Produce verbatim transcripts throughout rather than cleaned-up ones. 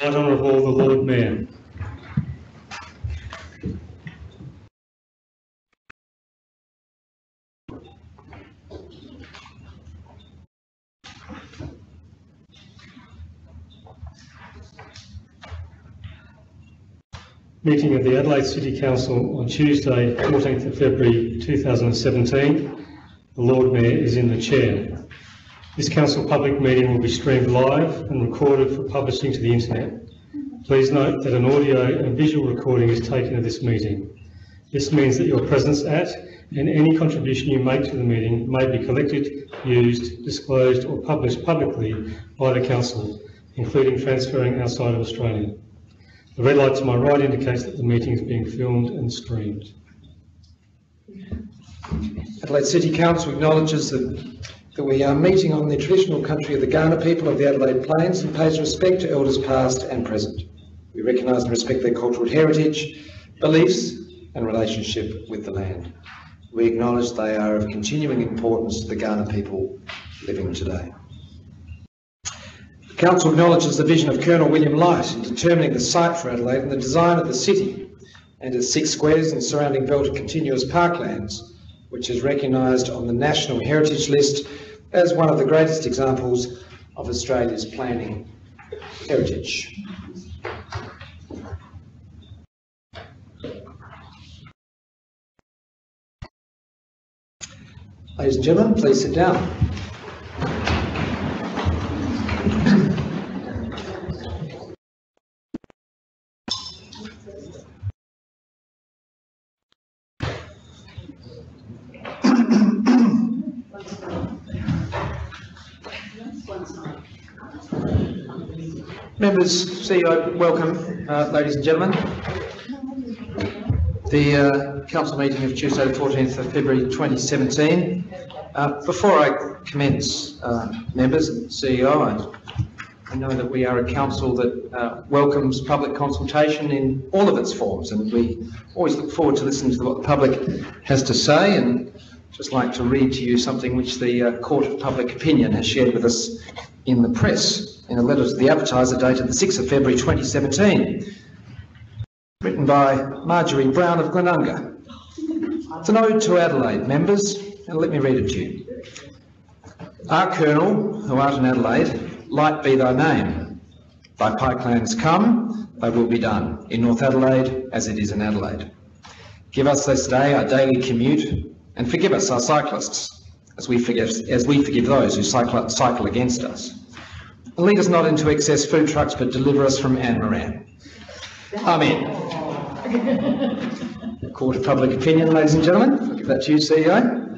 Right Honourable the Lord Mayor. Meeting of the Adelaide City Council on Tuesday, fourteenth of February two thousand seventeen. The Lord Mayor is in the chair. This council public meeting will be streamed live and recorded for publishing to the internet. Please note that an audio and visual recording is taken of this meeting. This means that your presence at and any contribution you make to the meeting may be collected, used, disclosed or published publicly by the council, including transferring outside of Australia. The red light to my right indicates that the meeting is being filmed and streamed. Adelaide City Council acknowledges that, that we are meeting on the traditional country of the Kaurna people of the Adelaide Plains and pays respect to elders past and present. We recognise and respect their cultural heritage, beliefs and relationship with the land. We acknowledge they are of continuing importance to the Kaurna people living today. The Council acknowledges the vision of Colonel William Light in determining the site for Adelaide and the design of the city and its six squares and surrounding belt of continuous parklands, which is recognised on the National Heritage List as one of the greatest examples of Australia's planning heritage. Ladies and gentlemen, please sit down. Members, C E O, welcome, uh, ladies and gentlemen. The uh, council meeting of Tuesday the fourteenth of February twenty seventeen. Uh, before I commence, uh, members and C E O, I, I know that we are a council that uh, welcomes public consultation in all of its forms, and we always look forward to listening to what the public has to say, and just like to read to you something which the uh, Court of Public Opinion has shared with us in the press in a letter to the Advertiser dated the sixth of February twenty seventeen. Written by Marjorie Brown of Glenunga. It's an ode to Adelaide, members, and let me read it to you. Our Colonel, who art in Adelaide, light be thy name. Thy pikelands come, thy will be done, in North Adelaide as it is in Adelaide. Give us this day our daily commute, and forgive us our cyclists, as we forgive, as we forgive those who cycle, cycle against us. And lead us not into excess food trucks, but deliver us from Anne Moran. Amen. Court of Public Opinion, ladies and gentlemen. I'll give that to you, C E O.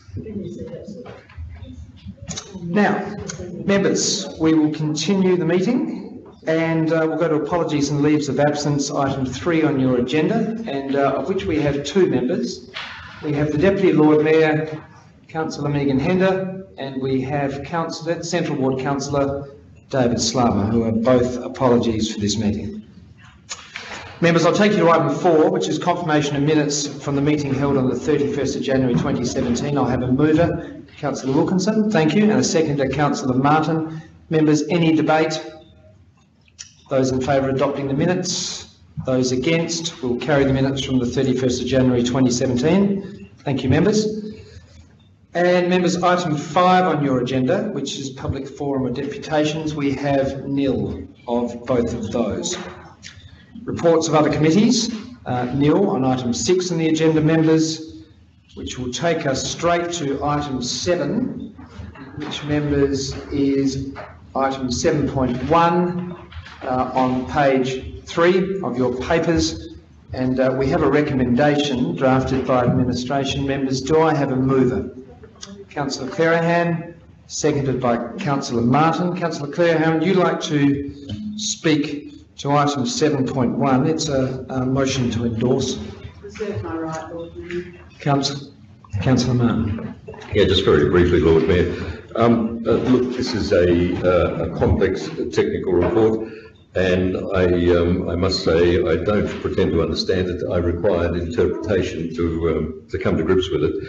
Now, members, we will continue the meeting and uh, we'll go to apologies and leaves of absence, item three on your agenda, and uh, of which we have two members. We have the Deputy Lord Mayor, Councillor Megan Hender, and we have Councillor, Central Ward Councillor David Slava, who are both apologies for this meeting. Members, I'll take you to item four, which is confirmation of minutes from the meeting held on the thirty-first of January twenty seventeen. I'll have a mover, Councillor Wilkinson, thank you, and a seconder, Councillor Martin. Members, any debate? Those in favour of adopting the minutes? Those against? We'll carry the minutes from the thirty-first of January twenty seventeen. Thank you, members. And members, item five on your agenda, which is public forum or deputations, we have nil of both of those. Reports of other committees, uh, nil on item six on the agenda, members, which will take us straight to item seven, which, members, is item seven point one uh, on page three of your papers, and uh, we have a recommendation drafted by administration. Members, do I have a mover? Councillor Clerihan, seconded by Councillor Martin. Councillor Clerihan, would you like to speak to item seven point one? It's a, a motion to endorse. Reserve my right, Lord Mayor. Councillor, Councillor Martin. Yeah, just very briefly, Lord Mayor. Um, uh, look, this is a, uh, a complex technical report, and I, um, I must say I don't pretend to understand it. I required interpretation to um, to come to grips with it.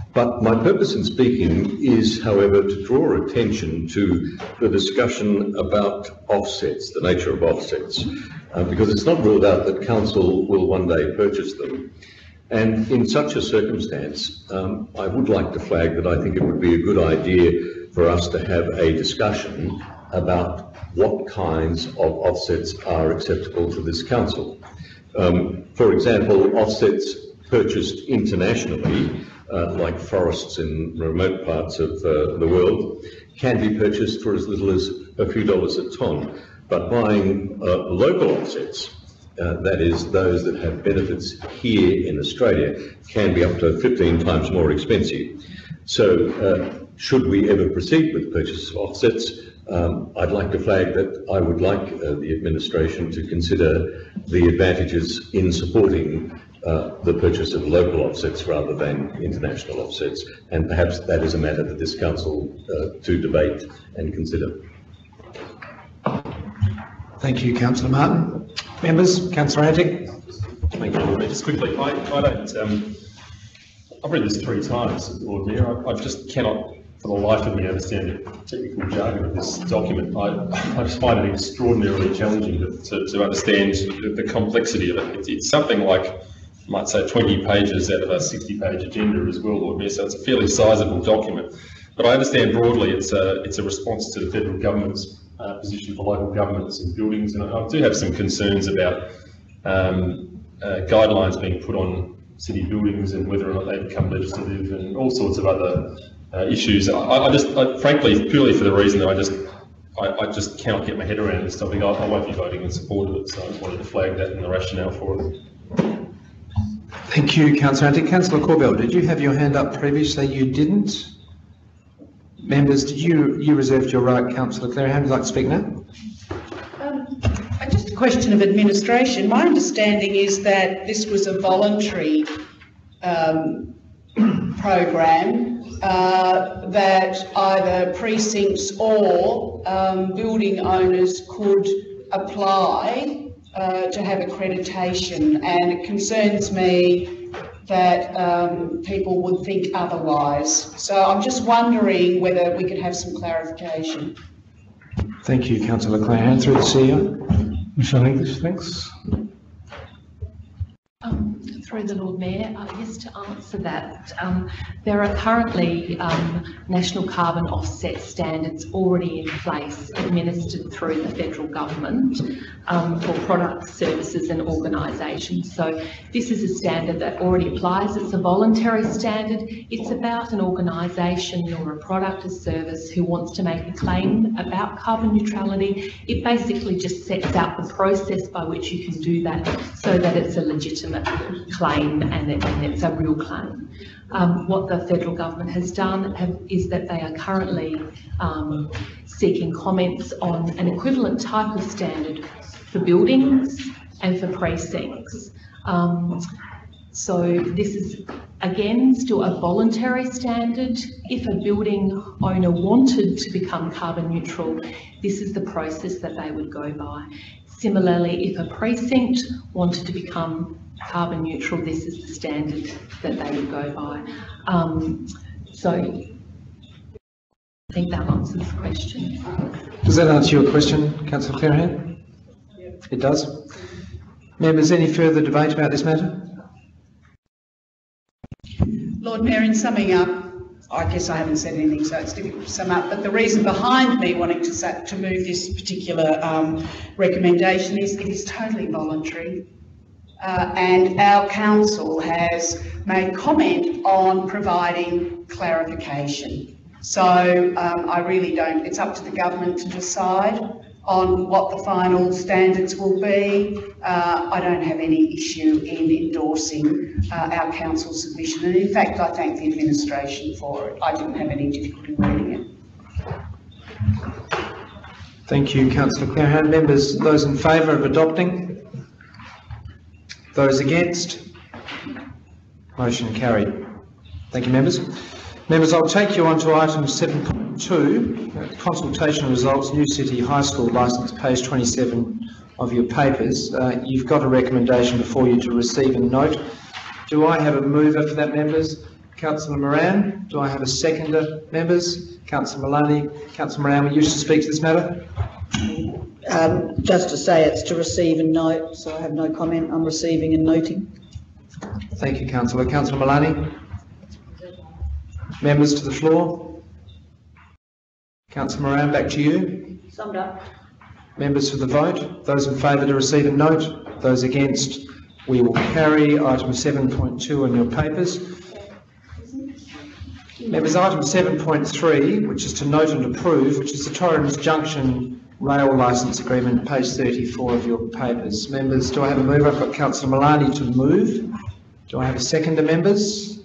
But my purpose in speaking is, however, to draw attention to the discussion about offsets, the nature of offsets, uh, because it's not ruled out that council will one day purchase them. And in such a circumstance, um, I would like to flag that I think it would be a good idea for us to have a discussion about what kinds of offsets are acceptable to this council. Um, for example, offsets purchased internationally, uh, like forests in remote parts of uh, the world, can be purchased for as little as a few dollars a tonne. But buying uh, local offsets, uh, that is, those that have benefits here in Australia, can be up to fifteen times more expensive. So, uh, should we ever proceed with purchase of offsets, um, I'd like to flag that I would like uh, the administration to consider the advantages in supporting uh, the purchase of local offsets rather than international offsets, and perhaps that is a matter that this council uh, to debate and consider. Thank you, Councillor Martin. Members, Councillor Antic. Thank you, Lord Mayor. Just quickly, I, I don't, um, I've read this three times, Lord Mayor. I, I just cannot, for the life of me, understand the technical jargon of this document. I, I just find it extraordinarily challenging to, to, to understand the, the complexity of it. It's, it's something like, I might say, twenty pages out of a sixty page agenda as well, Lord Mayor, so it's a fairly sizable document. But I understand broadly it's a, it's a response to the federal government's uh, position for local governments and buildings, and I, I do have some concerns about um, uh, guidelines being put on city buildings and whether or not they become legislative and all sorts of other uh, issues. I, I just, I, frankly, purely for the reason that I just, I, I just cannot get my head around this topic. I, I won't be voting in support of it, so I just wanted to flag that and the rationale for it. Thank you, Councillor Antic. Councillor Corbell, did you have your hand up previously? You didn't. Members, did you, you reserved your right, Councillor Clare? Would you like to speak now? Um, just a question of administration. My understanding is that this was a voluntary um, program uh, that either precincts or um, building owners could apply uh, to have accreditation, and it concerns me that um, people would think otherwise. So I'm just wondering whether we could have some clarification. Thank you, Councillor Clare. Through the C E O. Michelle English, thanks. Um, through the Lord Mayor, uh, just to answer that, um, there are currently um, national carbon offset standards already in place, administered through the federal government um, for products, services and organisations. So this is a standard that already applies. It's a voluntary standard. It's about an organisation or a product or service who wants to make a claim about carbon neutrality. It basically just sets out the process by which you can do that so that it's a legitimate claim and, it, and it's a real claim. Um, what the federal government has done have, is that they are currently um, seeking comments on an equivalent type of standard for buildings and for precincts. Um, so this is, again, still a voluntary standard. If a building owner wanted to become carbon neutral, this is the process that they would go by. Similarly, if a precinct wanted to become carbon neutral, this is the standard that they would go by. Um, so I think that answers the question. Does that answer your question, Councillor Clarahan? Yep. It does. Members, any further debate about this matter? Lord Mayor, in summing up, I guess I haven't said anything, so it's difficult to sum up, but the reason behind me wanting to, to move this particular um, recommendation is it is totally voluntary. Uh, and our council has made comment on providing clarification. So um, I really don't, it's up to the government to decide on what the final standards will be. Uh, I don't have any issue in endorsing uh, our council submission, and in fact I thank the administration for it. I didn't have any difficulty reading it. Thank you, Councillor Clarahan. Members, those in favour of adopting? Those against? Motion carried. Thank you, members. Members, I'll take you on to item seven point two, consultation results, New City High School licence, page twenty-seven of your papers. Uh, you've got a recommendation before you to receive and note. Do I have a mover for that, members? Councillor Moran. Do I have a seconder, members? Councillor Maloney. Councillor Moran, will you wish to speak to this matter? Um, just to say it's to receive and note, so I have no comment. I'm receiving and noting. Thank you, Councillor. Councillor Maloney. Members to the floor. Councillor Moran, back to you. Summed up. Members for the vote. Those in favour to receive and note. Those against, we will carry. Item seven point two on your papers. Members, item seven point three, which is to note and approve, which is the Torrens Junction Rail Licence Agreement, page thirty-four of your papers. Members, do I have a mover? I've got Councillor Maloney to move. Do I have a seconder, members?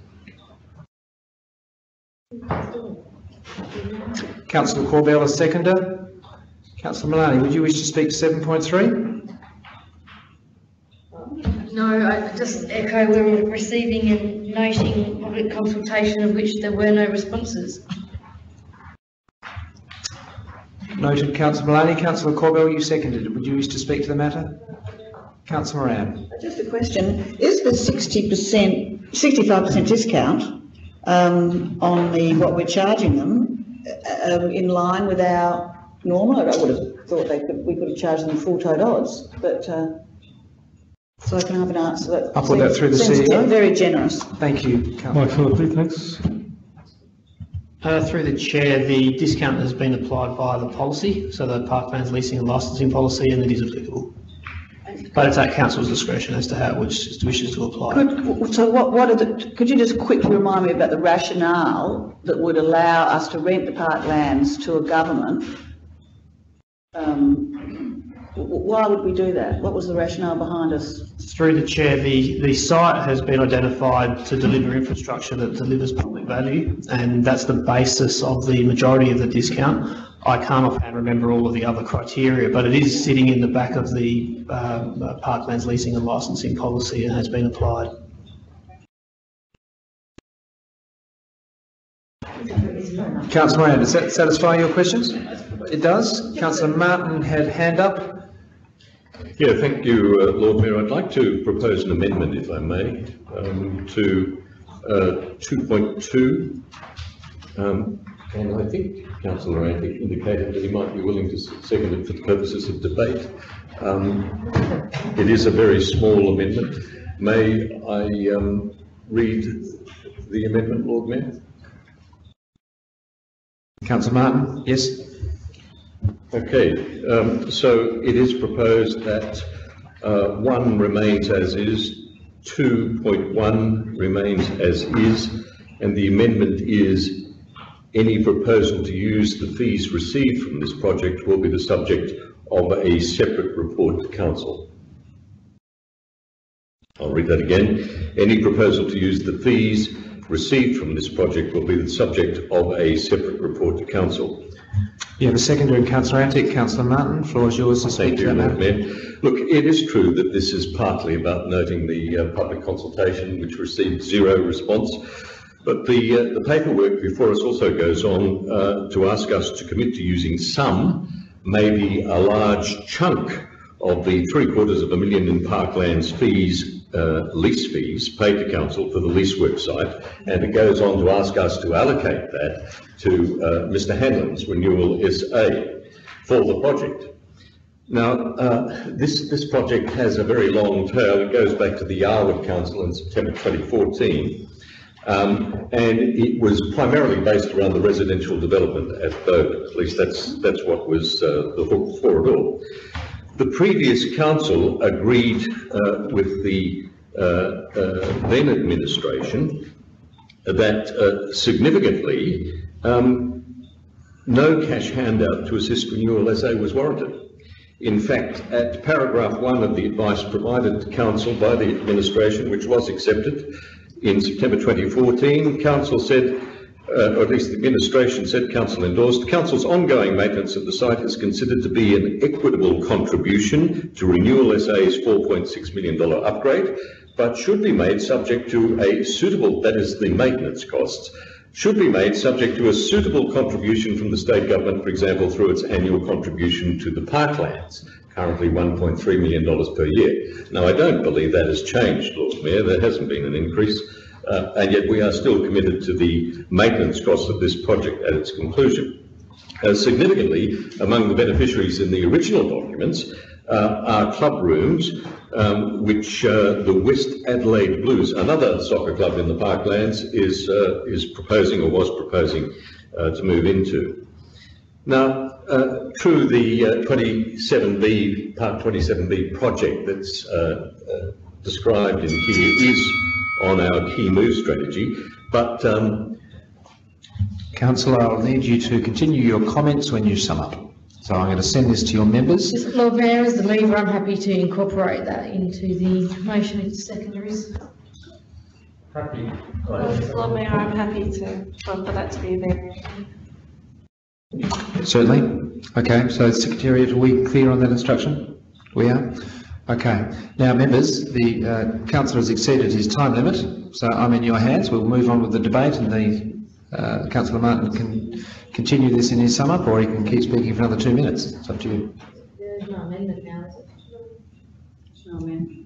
Councillor Corbell, a seconder. Councillor Maloney, would you wish to speak to seven point three? No, I just echo we're receiving and noting public consultation of which there were no responses. Noted, Councillor Maloney. Councillor Corbell, you seconded it. Would you wish to speak to the matter? Councillor Moran. Just a question. Is the sixty percent, sixty-five percent discount um, on the what we're charging them uh, in line with our normal? I would have thought they could, we could have charged them full tote odds, but uh, so I can have an answer. That I'll put that through the seems C E O. Very generous. Thank you, Councillor. Mike Phillips, thanks. Uh, through the chair, the discount has been applied via the policy, so the Parklands leasing and licensing policy, and it is applicable. But it's at council's discretion as to how it wishes, wishes to apply. Could, so what, what are the, could you just quickly remind me about the rationale that would allow us to rent the parklands to a government? Um, why would we do that? What was the rationale behind us? Through the chair, the, the site has been identified to deliver infrastructure that delivers public value, and that's the basis of the majority of the discount. I can't offhand remember all of the other criteria, but it is sitting in the back of the um, uh, Parklands leasing and licensing policy and has been applied. Councillor Moran, does that satisfy your questions? It does. Councillor Martin had hand up. Yeah, thank you, uh, Lord Mayor. I'd like to propose an amendment, if I may, um, to uh, two point two. Um, and I think Councillor Randy indicated that he might be willing to second it for the purposes of debate. Um, it is a very small amendment. May I um, read the amendment, Lord Mayor? Councillor Martin, yes. Okay, um, so it is proposed that uh, one remains as is, two point one remains as is, and the amendment is any proposal to use the fees received from this project will be the subject of a separate report to council. I'll read that again. Any proposal to use the fees received from this project will be the subject of a separate report to council. You have a seconder in Councillor Antic. Councillor Martin, the floor is yours to speak to that matter. Look, it is true that this is partly about noting the uh, public consultation, which received zero response, but the, uh, the paperwork before us also goes on uh, to ask us to commit to using some, maybe a large chunk of the three quarters of a million in Parklands fees, uh, lease fees paid to council for the lease website, and it goes on to ask us to allocate that to uh, Mister Hanlon's Renewal S A for the project. Now, uh, this, this project has a very long tail. It goes back to the Yarwood Council in September twenty fourteen, um, and it was primarily based around the residential development at Adelaide. At least that's, that's what was uh, the hook for it all. The previous council agreed uh, with the uh, uh, then administration that uh, significantly um, no cash handout to assist Renewal S A was warranted. In fact, at paragraph one of the advice provided to council by the administration, which was accepted in September twenty fourteen, council said, Uh, or at least the administration said, council endorsed, council's ongoing maintenance of the site is considered to be an equitable contribution to Renewal S A's four point six million dollars upgrade, but should be made subject to a suitable, that is the maintenance costs, should be made subject to a suitable contribution from the state government, for example, through its annual contribution to the Parklands, currently one point three million dollars per year. Now, I don't believe that has changed, Lord Mayor. There hasn't been an increase. uh, and yet we are still committed to the maintenance costs of this project at its conclusion. Uh, significantly, among the beneficiaries in the original documents uh, are club rooms, um, which uh, the West Adelaide Blues, another soccer club in the Parklands, is, uh, is proposing or was proposing uh, to move into. Now, uh, true, the uh, twenty-seven B, Part twenty-seven B project that's uh, uh, described in here is on our key move strategy, but um, Councillor, I'll need you to continue your comments when you sum up. So I'm going to send this to your members. Just, Lord Mayor, as the mover, I'm happy to incorporate that into the motion if secondaries. Happy. Lord Mayor, I'm happy to, for that to be there. Certainly. Okay, so Secretariat, are we clear on that instruction? We are? Okay. Now, members, the uh, councillor has exceeded his time limit, so I'm in your hands. We'll move on with the debate, and the uh, Councillor Martin can continue this in his sum up, or he can keep speaking for another two minutes. It's up to you. There's no amendment now, is it? No, man.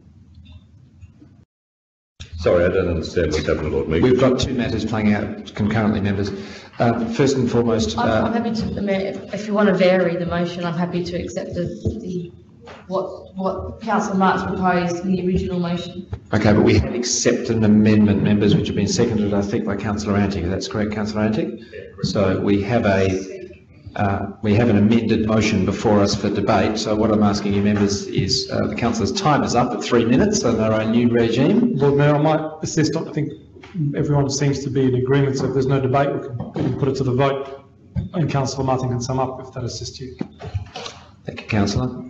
sorry, I don't understand what's happened, Lord Mayor. We've got two matters playing out concurrently, members. Uh, first and foremost, I'm, uh, I'm happy to, the Mayor, if, if you want to vary the motion, I'm happy to accept the, the what what Councillor Marks proposed in the original motion. okay, but we have accepted an amendment, members, which have been seconded, I think, by Councillor Antic. That's correct, Councillor Antic? So we have a uh, we have an amended motion before us for debate. So what I'm asking you, members, is uh, the councillor's time is up at three minutes under our new regime. Lord Mayor, I might assist. I think everyone seems to be in agreement. So if there's no debate, we can, we can put it to the vote, and Councillor Martin can sum up if that assists you. Thank you, Councillor.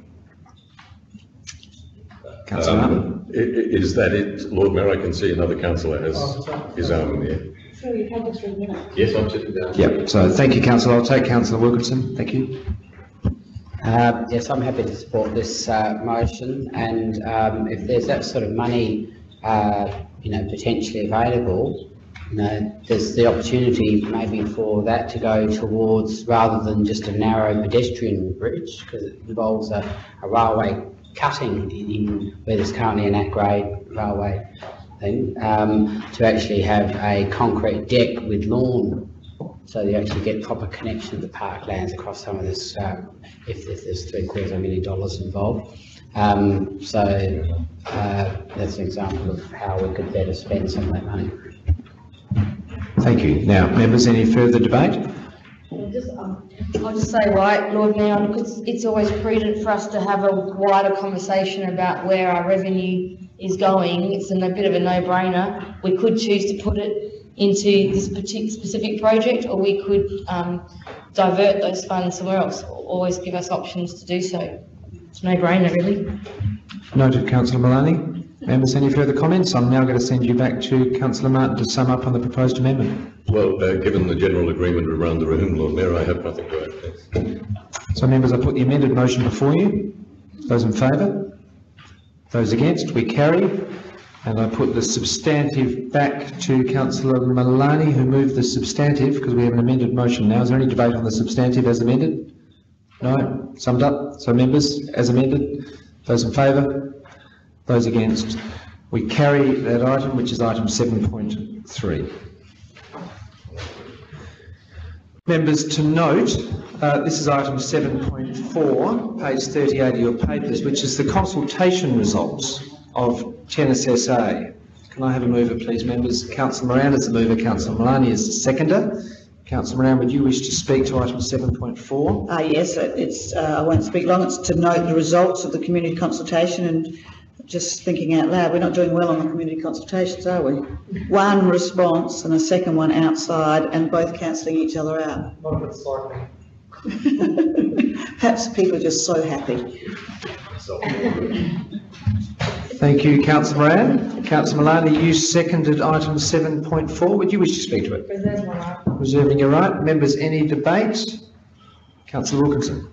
Councillor Martin. Um, i- i- is that it, Lord Mayor? I can see another councillor has his arm in the air. So you've had the three minutes. Yes, I'm sitting down. Yep, so thank you, Councillor. I'll take Councillor Wilkinson. Thank you. Uh, yes, I'm happy to support this uh, motion, and um, if there's that sort of money, uh, you know, potentially available, you know, there's the opportunity maybe for that to go towards, rather than just a narrow pedestrian bridge, because it involves a, a railway cutting in, in where there's currently an at-grade railway thing, um, to actually have a concrete deck with lawn, so you actually get proper connection of the parklands across some of this, um, if, if there's three quarters of a million dollars involved. Um, so uh, that's an example of how we could better spend some of that money. Thank you. Now, members, any further debate? I'll just, um, I'll just say, right, Lord Mayor, because it's always prudent for us to have a wider conversation about where our revenue is going. It's a bit of a no-brainer. We could choose to put it into this particular specific project, or we could um, divert those funds somewhere else. Always give us options to do so. It's a no-brainer, really. Noted, Councillor Maloney. Members, any further comments? I'm now going to send you back to Councillor Martin to sum up on the proposed amendment. Well, uh, given the general agreement around the room, Lord Mayor, I have nothing to add. Thanks. So, members, I put the amended motion before you. Those in favour? Those against? We carry. And I put the substantive back to Councillor Maloney, who moved the substantive, because we have an amended motion now. Is there any debate on the substantive as amended? No? Summed up? So, members, as amended? Those in favour? Those against? We carry that item, which is item seven point three. Members, to note, uh, this is item seven point four, page thirty-eight of your papers, which is the consultation results of Tennis S A. Can I have a mover, please, members? Councillor Moran is the mover, Councillor Maloney is the seconder. Councillor Moran, would you wish to speak to item seven point four? Uh, yes, it's, uh, I won't speak long. It's to note the results of the community consultation, and just thinking out loud, we're not doing well on the community consultations, are we? One response and a second one outside, and both cancelling each other out. Perhaps people are just so happy. Thank you, Councillor Moran. Councillor Maloney, you seconded item seven point four. Would you wish to speak to it? Reserve my right. Reserving your right. Members, any debate? Councillor Wilkinson.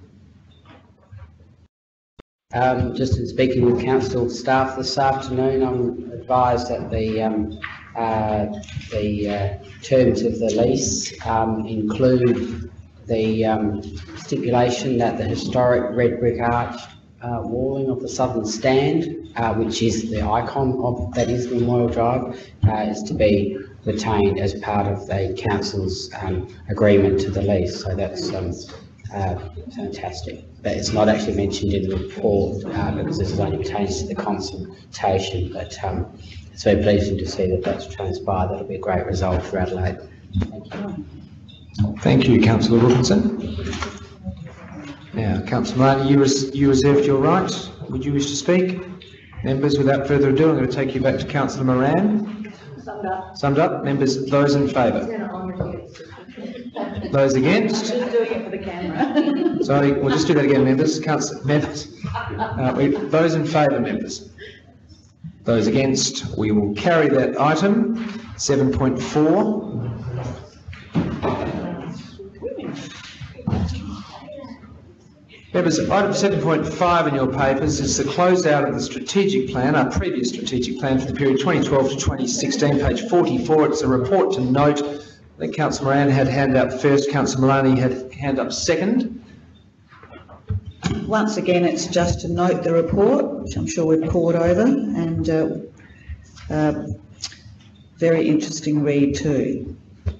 Um, just in speaking with council staff this afternoon, I'm advised that the um, uh, the uh, terms of the lease um, include the um, stipulation that the historic red brick arch uh, walling of the southern stand uh, which is the icon of that is Memorial Drive, uh, is to be retained as part of the council's um, agreement to the lease. So that's um, uh, fantastic. But it's not actually mentioned in the report uh, because this is only pertains to the consultation. But um, it's very pleasing to see that that's transpired. That'll be a great result for Adelaide. Thank you. Thank you, Councillor Wilkinson. Now, Councillor Martin, you, res you reserved your right. Would you wish to speak? Members, without further ado, I'm going to take you back to Councillor Moran. Summed up. Summed up. Members, those in favour? Those against? Just doing it for the camera. Sorry, we'll just do that again, members. Councillor, members. Uh, we, those in favour, members. Those against, we will carry that item. seven point four. Members, item seven point five in your papers is the closeout of the strategic plan, our previous strategic plan for the period twenty twelve to twenty sixteen, page forty-four. It's a report to note. I think Councillor Moran had hand up first, Councillor Maloney had hand up second. Once again, it's just to note the report, which I'm sure we've pored over, and uh, uh, very interesting read too.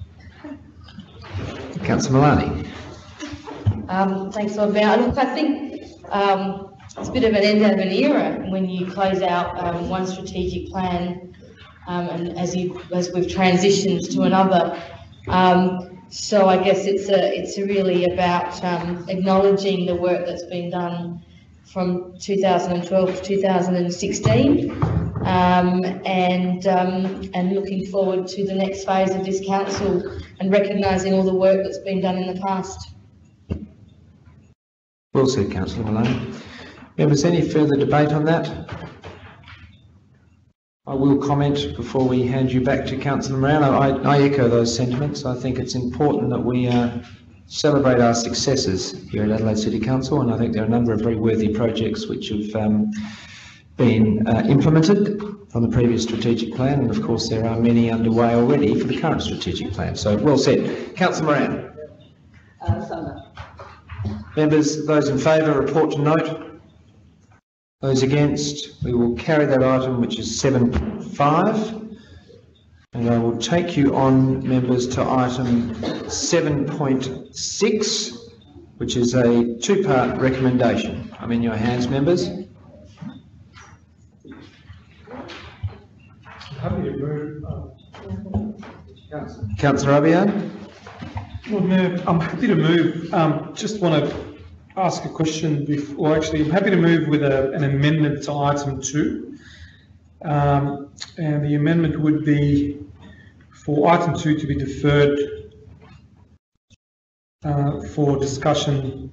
Councillor Maloney. Um, thanks, Lord Mayor. Look, I think um, it's a bit of an end of an era when you close out um, one strategic plan um, and as you as we've transitioned to another. Um, so I guess it's a it's really about um, acknowledging the work that's been done from two thousand twelve to two thousand sixteen, um, and um, and looking forward to the next phase of this council and recognising all the work that's been done in the past. Well said, Councillor Maloney. Members, any further debate on that? I will comment before we hand you back to Councillor Moran. I, I echo those sentiments. I think it's important that we uh, celebrate our successes here at Adelaide City Council, and I think there are a number of very worthy projects which have um, been uh, implemented from the previous strategic plan, and of course there are many underway already for the current strategic plan. So, well said. Councillor Moran. Uh, Members, those in favour, report to note. Those against, we will carry that item, which is seven point five. And I will take you on, members, to item seven point six, which is a two-part recommendation. I'm in your hands, members. Happy to move. Councillor Abiad. Lord Mayor, I'm happy to move. Um, just want to ask a question before, actually, I'm happy to move with a, an amendment to item two. Um, and the amendment would be for item two to be deferred uh, for discussion.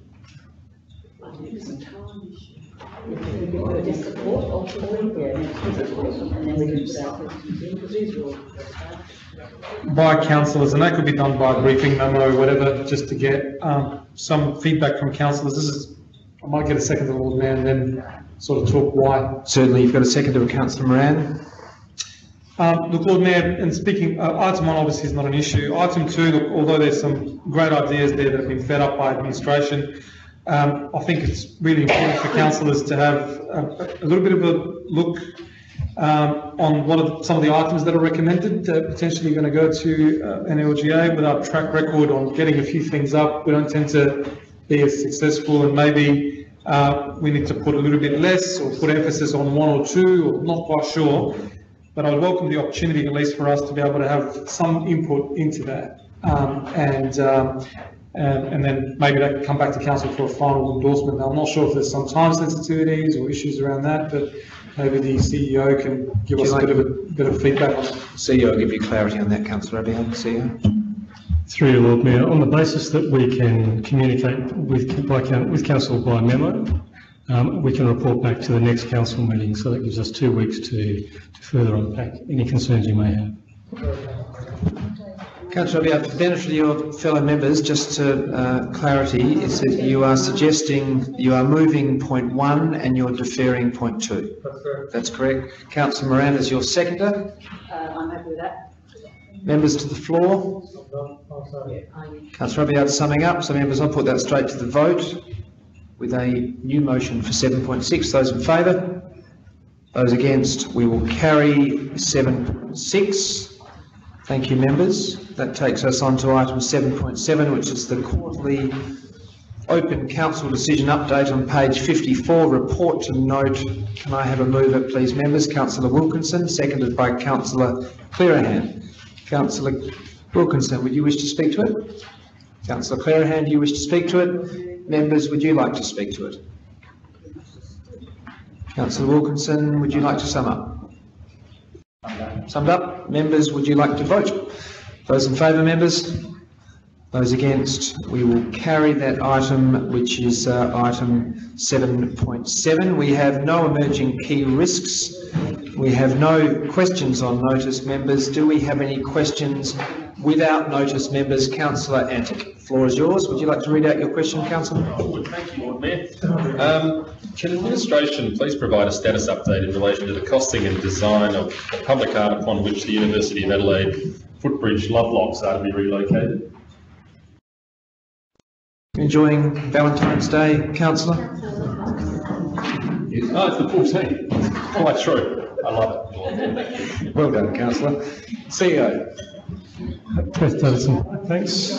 By councillors, and that could be done by a briefing memo or whatever, just to get um, some feedback from councillors. This is, I might get a second to the Lord Mayor and then sort of talk why. Certainly, you've got a second to a Councillor Moran. Um, look, Lord Mayor, and speaking, uh, item one obviously is not an issue. Item two, look, although there's some great ideas there that have been fed up by administration, um, I think it's really important for councillors to have a, a little bit of a look Um, on what are some of the items that are recommended, uh, potentially going to go to uh, an L G A with our track record on getting a few things up. We don't tend to be as successful, and maybe uh, we need to put a little bit less or put emphasis on one or two, or not quite sure. But I'd welcome the opportunity, at least for us, to be able to have some input into that. Um, and, um, and and then maybe that can come back to council for a final endorsement. Now, I'm not sure if there's some time sensitivities or issues around that, but maybe the C E O can give us a bit of a bit of feedback on it. C E O will give you clarity on that, Councillor Abiad. C E O. Through you, Lord Mayor, on the basis that we can communicate with by with council by memo, um, we can report back to the next council meeting. So that gives us two weeks to, to further unpack any concerns you may have. Councillor Abiad, for the benefit of your fellow members, just to uh, clarity, it says you are suggesting you are moving point one and you're deferring point two. That's correct. That's correct. Councillor Moran is your seconder. Uh, I'm happy with that. Members to the floor. Councillor Abiad summing up. So members, I'll put that straight to the vote with a new motion for seven point six. Those in favour? Those against, we will carry seven point six. Thank you, members. That takes us on to item seven point seven, which is the quarterly open council decision update on page fifty-four, report to note. Can I have a mover, please, members? Councillor Wilkinson, seconded by Councillor Clearahan. Councillor Wilkinson, would you wish to speak to it? Councillor Clearahan, do you wish to speak to it? Members, would you like to speak to it? Councillor Wilkinson, would you like to sum up? Summed up. Members, would you like to vote? Those in favour, members? Those against, we will carry that item, which is uh, item seven point seven. We have no emerging key risks. We have no questions on notice, members. Do we have any questions without notice, members? Councillor Antic, floor is yours. Would you like to read out your question, Councillor? Thank you, Lord Mayor. Um, can administration please provide a status update in relation to the costing and design of the public art upon which the University of Adelaide footbridge love locks are to be relocated? Enjoying Valentine's Day, Councillor? Yes. Oh, it's the fourteenth. Quite true. I love it. Well done, Councillor. C E O. Beth Davison, thanks.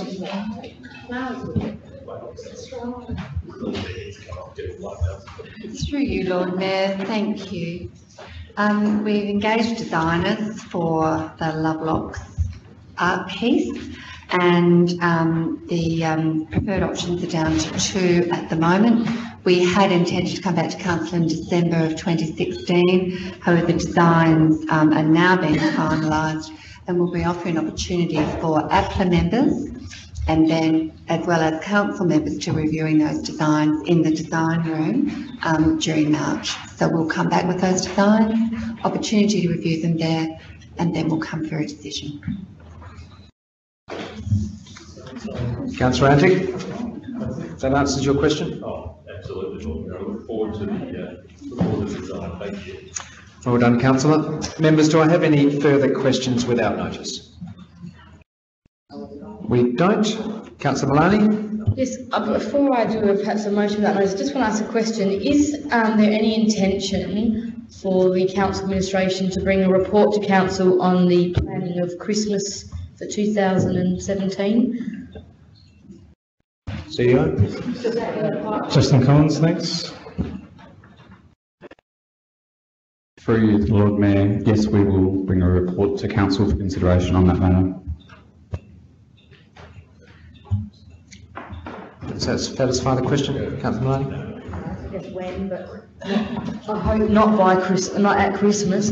Through you, Lord Mayor, thank you. Um, we've engaged designers for the Lovelocks art piece, and um, the um, preferred options are down to two at the moment. We had intended to come back to Council in December of twenty sixteen, however the designs um, are now being finalised, and we'll be offering opportunity for A P L A members and then as well as council members to reviewing those designs in the design room um, during March. So we'll come back with those designs, opportunity to review them there, and then we'll come for a decision. Councillor Antic, that answers your question? Oh, absolutely, Lord Mayor. I look forward to the, uh, look forward to the design. Thank you. Well done, Councillor. Members, do I have any further questions without notice? We don't. Councillor Maloney? Yes, uh, before I do a, perhaps a motion without notice, I just want to ask a question. Is um, there any intention for the council administration to bring a report to council on the planning of Christmas for two thousand seventeen? C E O? Justin Collins, thanks. Through you, Lord Mayor, yes, we will bring a report to council for consideration on that matter. Does that satisfy the question, Councillor Maloney? Yes, when, but I hope not by Chris, not at Christmas.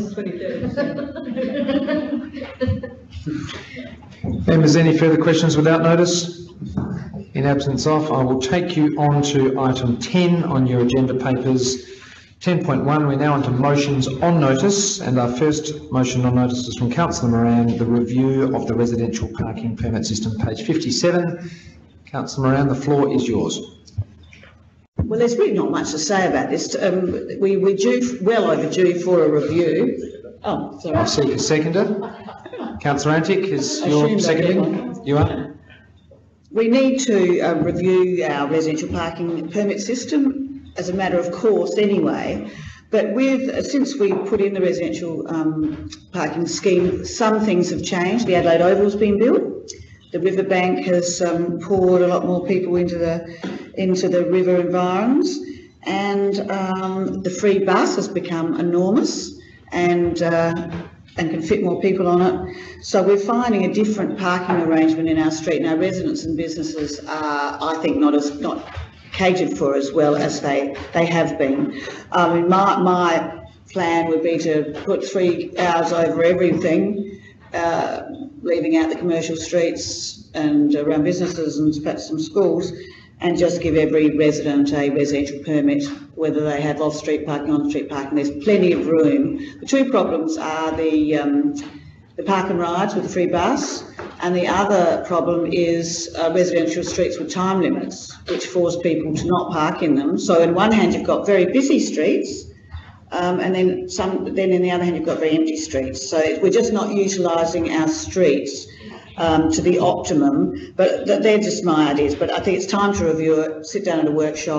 Members, any further questions without notice? In absence of, I will take you on to item ten on your agenda papers. ten point one, we're now on to motions on notice, and our first motion on notice is from Councillor Moran, the review of the residential parking permit system, page fifty-seven. Councillor Moran, the floor is yours. Well, there's really not much to say about this. Um, we, we're due, well overdue for a review. Oh, sorry. I'll seek a seconder. Councillor Antic, is your seconding? You are? We need to uh, review our residential parking permit system as a matter of course anyway, but with, since we put in the residential um, parking scheme, some things have changed. The Adelaide Oval's been built. The riverbank has um, poured a lot more people into the into the river environs, and um, the free bus has become enormous and uh, and can fit more people on it. So we're finding a different parking arrangement in our street, and our residents and businesses are, I think, not as not catered for as well as they they have been. I mean, my my plan would be to put three hours over everything, uh, leaving out the commercial streets and around businesses and perhaps some schools, and just give every resident a residential permit, whether they have off-street parking, on-street parking. There's plenty of room. The two problems are the um, the park and rides with the free bus, and the other problem is uh, residential streets with time limits, which force people to not park in them. So on one hand, you've got very busy streets, um, and then some. Then in the other hand, you've got very empty streets. So we're just not utilising our streets Um, to the optimum, but th they're just my ideas. But I think it's time to review it, sit down at a workshop,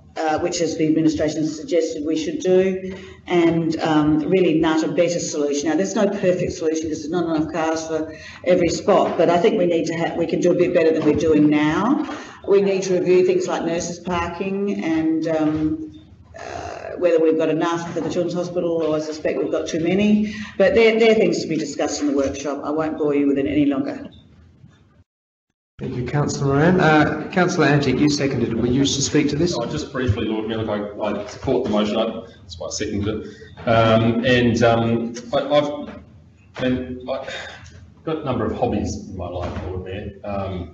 uh, which as the administration suggested we should do, and um, really nut a better solution. Now, there's no perfect solution because there's not enough cars for every spot, but I think we need to have, we can do a bit better than we're doing now. We need to review things like nurses parking and um, uh, whether we've got enough for the Children's Hospital, or I suspect we've got too many. But they're, they're things to be discussed in the workshop. I won't bore you with it any longer. Thank you, Councillor Moran. Uh, Councillor Antic, you seconded it. Were you to speak to this? Oh, just briefly, Lord Mayor, look, I, I support the motion. I, that's why I seconded it. Um, and um, I, I've, and I've got a number of hobbies in my life, Lord Mayor. Um,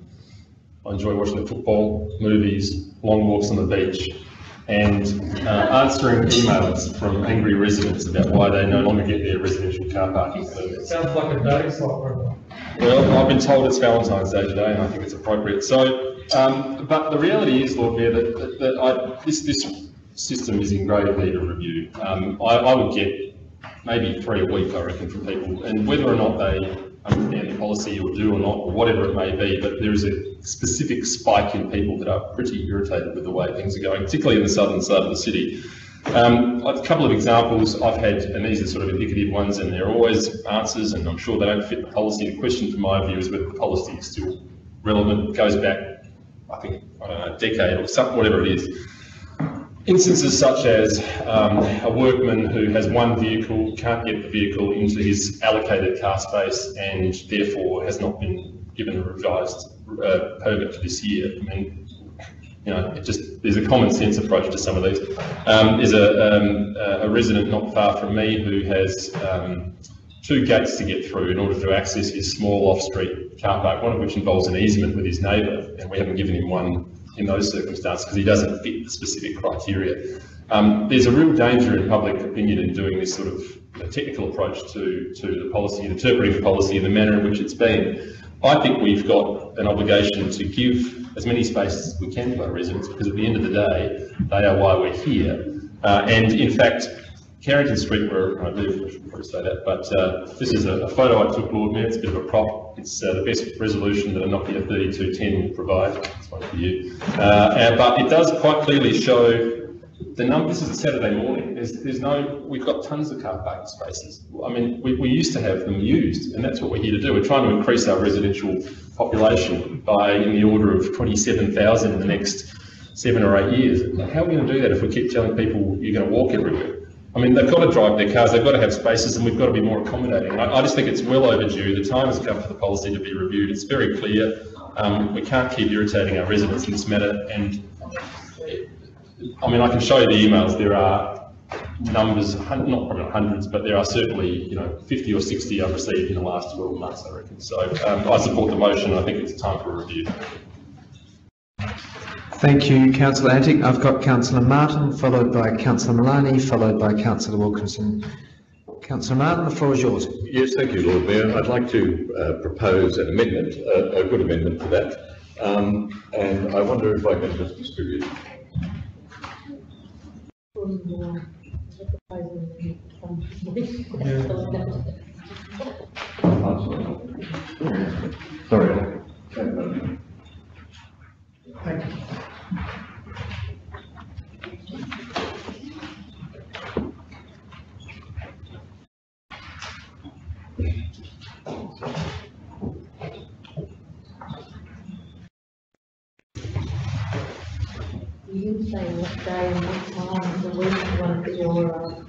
I enjoy watching the football, movies, long walks on the beach, and uh, answering emails from angry residents about why they no longer get their residential car parking permits. Sounds like a dating site program. Well, I've been told it's Valentine's Day today, and I think it's appropriate. So, um, but the reality is, Lord Mayor, that, that, that I, this, this system is in grave need of review. Um, I, I would get maybe three a week, I reckon, from people, and whether or not they understand the policy or do or not, or whatever it may be, but there is a specific spike in people that are pretty irritated with the way things are going, particularly in the southern side of the city. Um, a couple of examples I've had, and these are sort of indicative ones, and they're always answers, and I'm sure they don't fit the policy. The question from my view is whether the policy is still relevant. It goes back, I think, I don't know, a decade or something, whatever it is. Instances such as um, a workman who has one vehicle, can't get the vehicle into his allocated car space, and therefore has not been given a revised uh, permit for this year. I mean, you know, it just, there's a common sense approach to some of these. Um, there's a, um, a resident not far from me who has um, two gates to get through in order to access his small off-street car park, one of which involves an easement with his neighbour, and we haven't given him one in those circumstances because he doesn't fit the specific criteria. Um, there's a real danger in public opinion in doing this sort of you know, technical approach to, to the policy, and interpreting the policy in the manner in which it's been. I think we've got an obligation to give as many spaces as we can to our residents, because at the end of the day, they are why we're here. Uh, and in fact, Carrington Street, where I live, I should probably say that, but uh, this is a, a photo I took, Lord Mayor. It's a bit of a prop. It's uh, the best resolution that a Nokia thirty-two ten will provide. It's one for you. Uh, and, but it does quite clearly show the number. This is a Saturday morning. There's, there's no, we've got tons of car parking spaces. I mean, we, we used to have them used, and that's what we're here to do. We're trying to increase our residential population by in the order of twenty-seven thousand in the next seven or eight years. How are we going to do that if we keep telling people you're going to walk everywhere? I mean, they've got to drive their cars, they've got to have spaces, and we've got to be more accommodating. I, I just think it's well overdue. The time has come for the policy to be reviewed. It's very clear. Um, we can't keep irritating our residents in this matter. And I mean, I can show you the emails. There are numbers, not probably not hundreds, but there are certainly, you know, fifty or sixty I've received in the last twelve months, I reckon. So um, I support the motion. I think it's time for a review. Thank you, Councillor Antic. I've got Councillor Martin, followed by Councillor Maloney, followed by Councillor Wilkinson. Councillor Martin, the floor is yours. Yes, thank you, Lord Mayor. I'd like to uh, propose an amendment, uh, a good amendment to that. Um, and I wonder if I can just distribute. Sorry. Thank you. You didn't say what day and what time of the week you want to do your uh,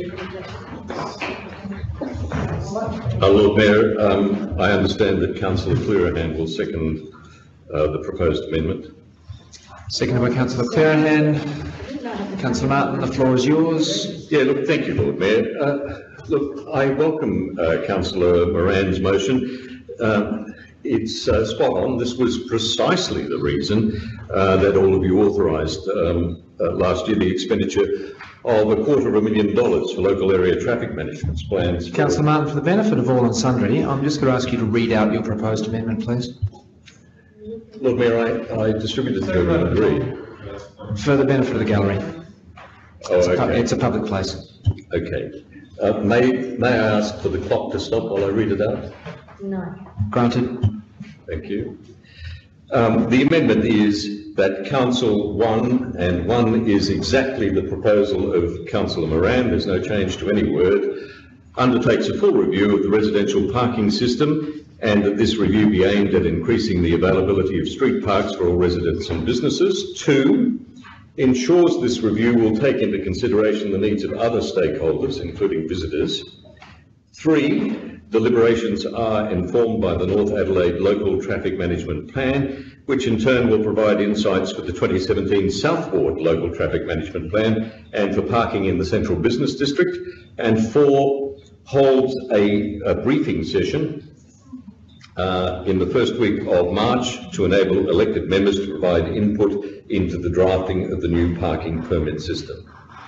Uh, Lord Mayor, um, I understand that Councillor Clearahan will second uh, the proposed amendment. Seconded by Councillor Clearahan. Councillor Martin, the floor is yours. Yeah, look, thank you, Lord Mayor. Uh, look, I welcome uh, Councillor Moran's motion. Um, it's uh, spot on. This was precisely the reason uh, that all of you authorised um, uh, last year the expenditure of a quarter of a million dollars for local area traffic management plans. Councillor Martin, for the benefit of all and sundry, I'm just going to ask you to read out your proposed amendment, please. Lord Mayor, I, I distributed the document and agreed. For the benefit of the gallery. Oh, it's, a okay. it's a public place. Okay. Uh, may, may I ask for the clock to stop while I read it out? No. Granted. Thank you. Um, the amendment is that Council one, and one is exactly the proposal of Councillor Moran, there's no change to any word, undertakes a full review of the residential parking system, and that this review be aimed at increasing the availability of street parks for all residents and businesses. Two, ensures this review will take into consideration the needs of other stakeholders, including visitors. Three, deliberations are informed by the North Adelaide Local Traffic Management Plan, which in turn will provide insights for the twenty seventeen South Ward Local Traffic Management Plan and for parking in the Central Business District. And four, holds a, a briefing session uh, in the first week of March to enable elected members to provide input into the drafting of the new parking permit system.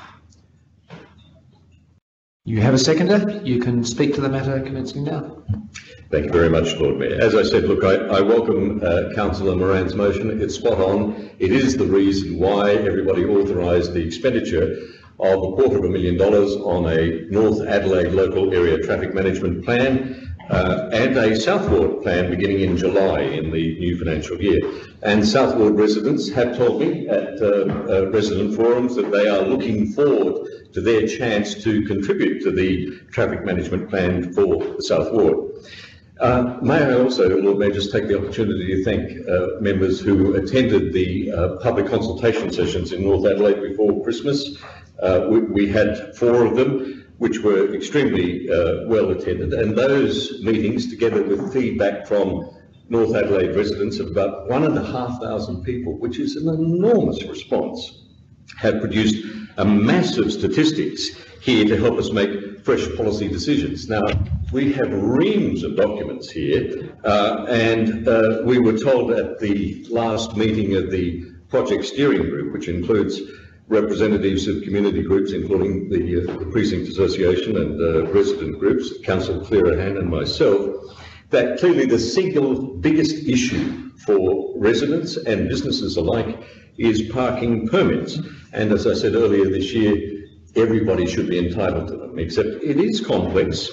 You have a seconder. You can speak to the matter commencing now. Thank you very much, Lord Mayor. As I said, look, I, I welcome uh, Councillor Moran's motion. It's spot on. It is the reason why everybody authorised the expenditure of a quarter of a million dollars on a North Adelaide local area traffic management plan uh, and a South Ward plan beginning in July in the new financial year. And South Ward residents have told me at uh, uh, resident forums that they are looking forward to their chance to contribute to the traffic management plan for the South Ward. Uh, may I also, Lord Mayor, just take the opportunity to thank uh, members who attended the uh, public consultation sessions in North Adelaide before Christmas. Uh, we, we had four of them, which were extremely uh, well attended, and those meetings, together with feedback from North Adelaide residents of about one and a half thousand people, which is an enormous response, have produced a massive statistics here to help us make fresh policy decisions. Now, we have reams of documents here, uh, and uh, we were told at the last meeting of the project steering group, which includes representatives of community groups, including the, uh, the Precinct Association and uh, resident groups, Councillor Clearahan and myself, that clearly the single biggest issue for residents and businesses alike is parking permits. And as I said earlier this year, everybody should be entitled to them, except it is complex.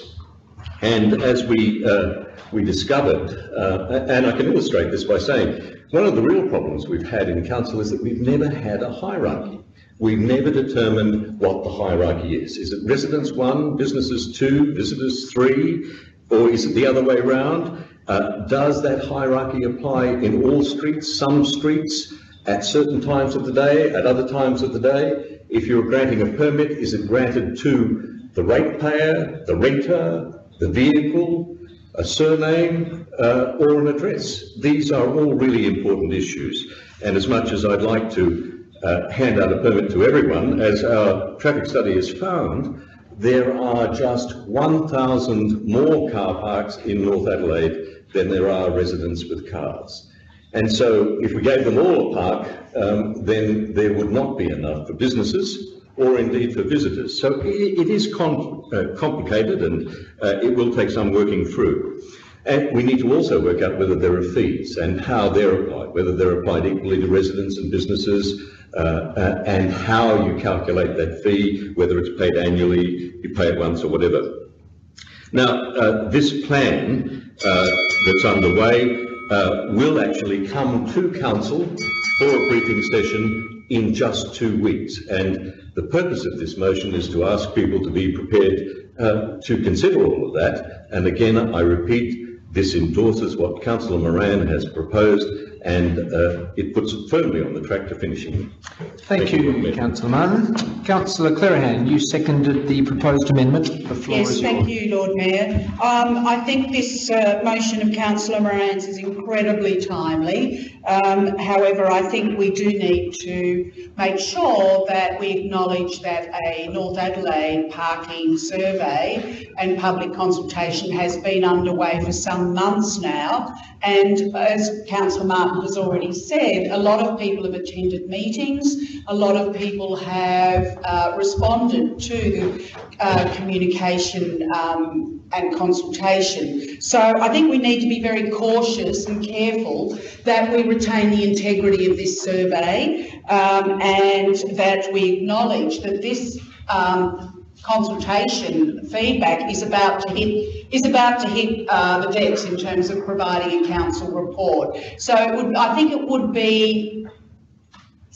And as we, uh, we discovered, uh, and I can illustrate this by saying, one of the real problems we've had in council is that we've never had a hierarchy. We've never determined what the hierarchy is. Is it residents one, businesses two, visitors three, or is it the other way around? Uh, does that hierarchy apply in all streets, some streets, at certain times of the day, at other times of the day? If you're granting a permit, is it granted to the ratepayer, the renter, the vehicle, a surname, uh, or an address? These are all really important issues. And as much as I'd like to uh, hand out a permit to everyone, as our traffic study has found, there are just one thousand more car parks in North Adelaide than there are residents with cars. And so if we gave them all a park, um, then there would not be enough for businesses or indeed for visitors. So it, it is com uh, complicated, and uh, it will take some working through. And we need to also work out whether there are fees and how they're applied, whether they're applied equally to residents and businesses, uh, uh, and how you calculate that fee, whether it's paid annually, you pay it once or whatever. Now, uh, this plan uh, that's underway uh, will actually come to council for a briefing session in just two weeks. And the purpose of this motion is to ask people to be prepared uh, to consider all of that. And again, I repeat, this endorses what Councillor Moran has proposed, and uh, it puts it firmly on the track to finishing. Thank, Thank you, you Councillor Martin. Councillor Clearahan, you seconded the proposed amendment. The floor yes, is thank yours. you, Lord Mayor. Um, I think this uh, motion of Councillor Moran's is incredibly timely. Um, however, I think we do need to make sure that we acknowledge that a North Adelaide parking survey and public consultation has been underway for some months now. And as Councillor Martin has already said, a lot of people have attended meetings, a lot of people have uh, responded to the uh, communication um, and consultation. So I think we need to be very cautious and careful that we retain the integrity of this survey, um, and that we acknowledge that this um, consultation feedback is about to hit is about to hit uh, the decks in terms of providing a council report. So it would, I think it would be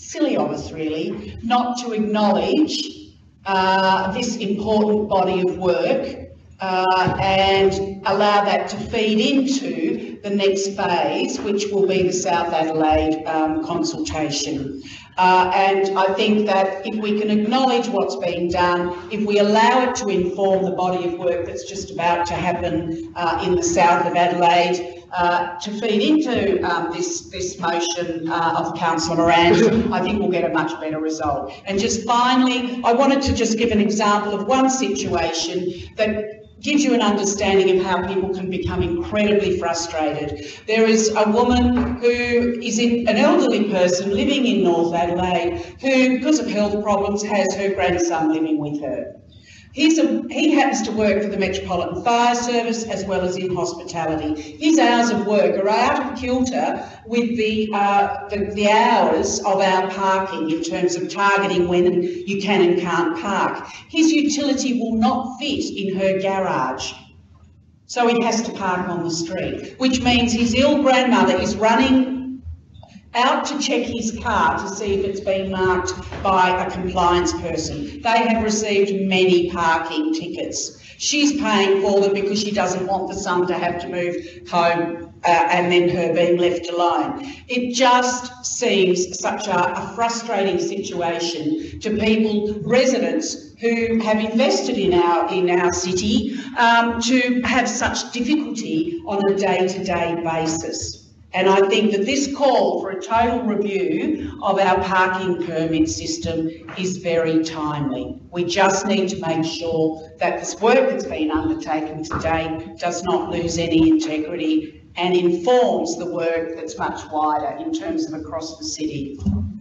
silly of us really not to acknowledge uh, this important body of work uh, and allow that to feed into the next phase, which will be the South Adelaide um, consultation. Uh, and I think that if we can acknowledge what's being done, if we allow it to inform the body of work that's just about to happen uh, in the south of Adelaide, uh, to feed into um, this, this motion uh, of Councillor Moran, I think we'll get a much better result. And just finally, I wanted to just give an example of one situation that gives you an understanding of how people can become incredibly frustrated. There is a woman who is in, an elderly person living in North Adelaide who, because of health problems, has her grandson living with her. He's a, he happens to work for the Metropolitan Fire Service as well as in hospitality. His hours of work are out of kilter with the, uh, the, the hours of our parking in terms of targeting when you can and can't park. His utility will not fit in her garage, so he has to park on the street, which means his ill grandmother is running out to check his car to see if it's been marked by a compliance person. They have received many parking tickets. She's paying for them because she doesn't want the son to have to move home uh, and then her being left alone. It just seems such a, a frustrating situation to people, residents who have invested in our, in our city, um, to have such difficulty on a day-to-day basis. And I think that this call for a total review of our parking permit system is very timely. We just need to make sure that this work that's been undertaken today does not lose any integrity and informs the work that's much wider in terms of across the city.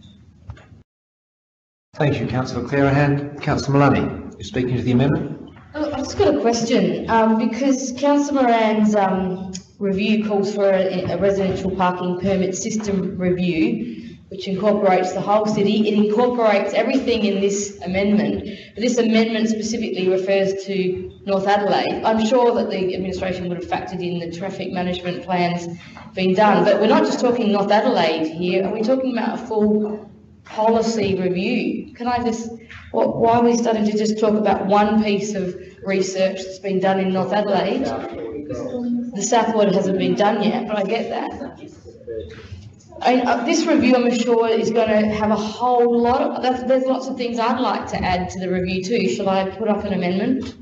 Thank you, Councillor Clerihan. Councillor Maloney, you're speaking to the amendment. I've just got a question, um, because Councillor Moran's um, review calls for a, a residential parking permit system review, which incorporates the whole city. It incorporates everything in this amendment, but this amendment specifically refers to North Adelaide. I'm sure that the administration would have factored in the traffic management plans being done, but we're not just talking North Adelaide here. Are we talking about a full policy review? Can I just, what, why are we starting to just talk about one piece of research that's been done in North Adelaide? The Southward hasn't been done yet, but I get that. I, uh, this review, I'm sure, is going to have a whole lot of, that's, there's lots of things I'd like to add to the review too. Shall I put up an amendment?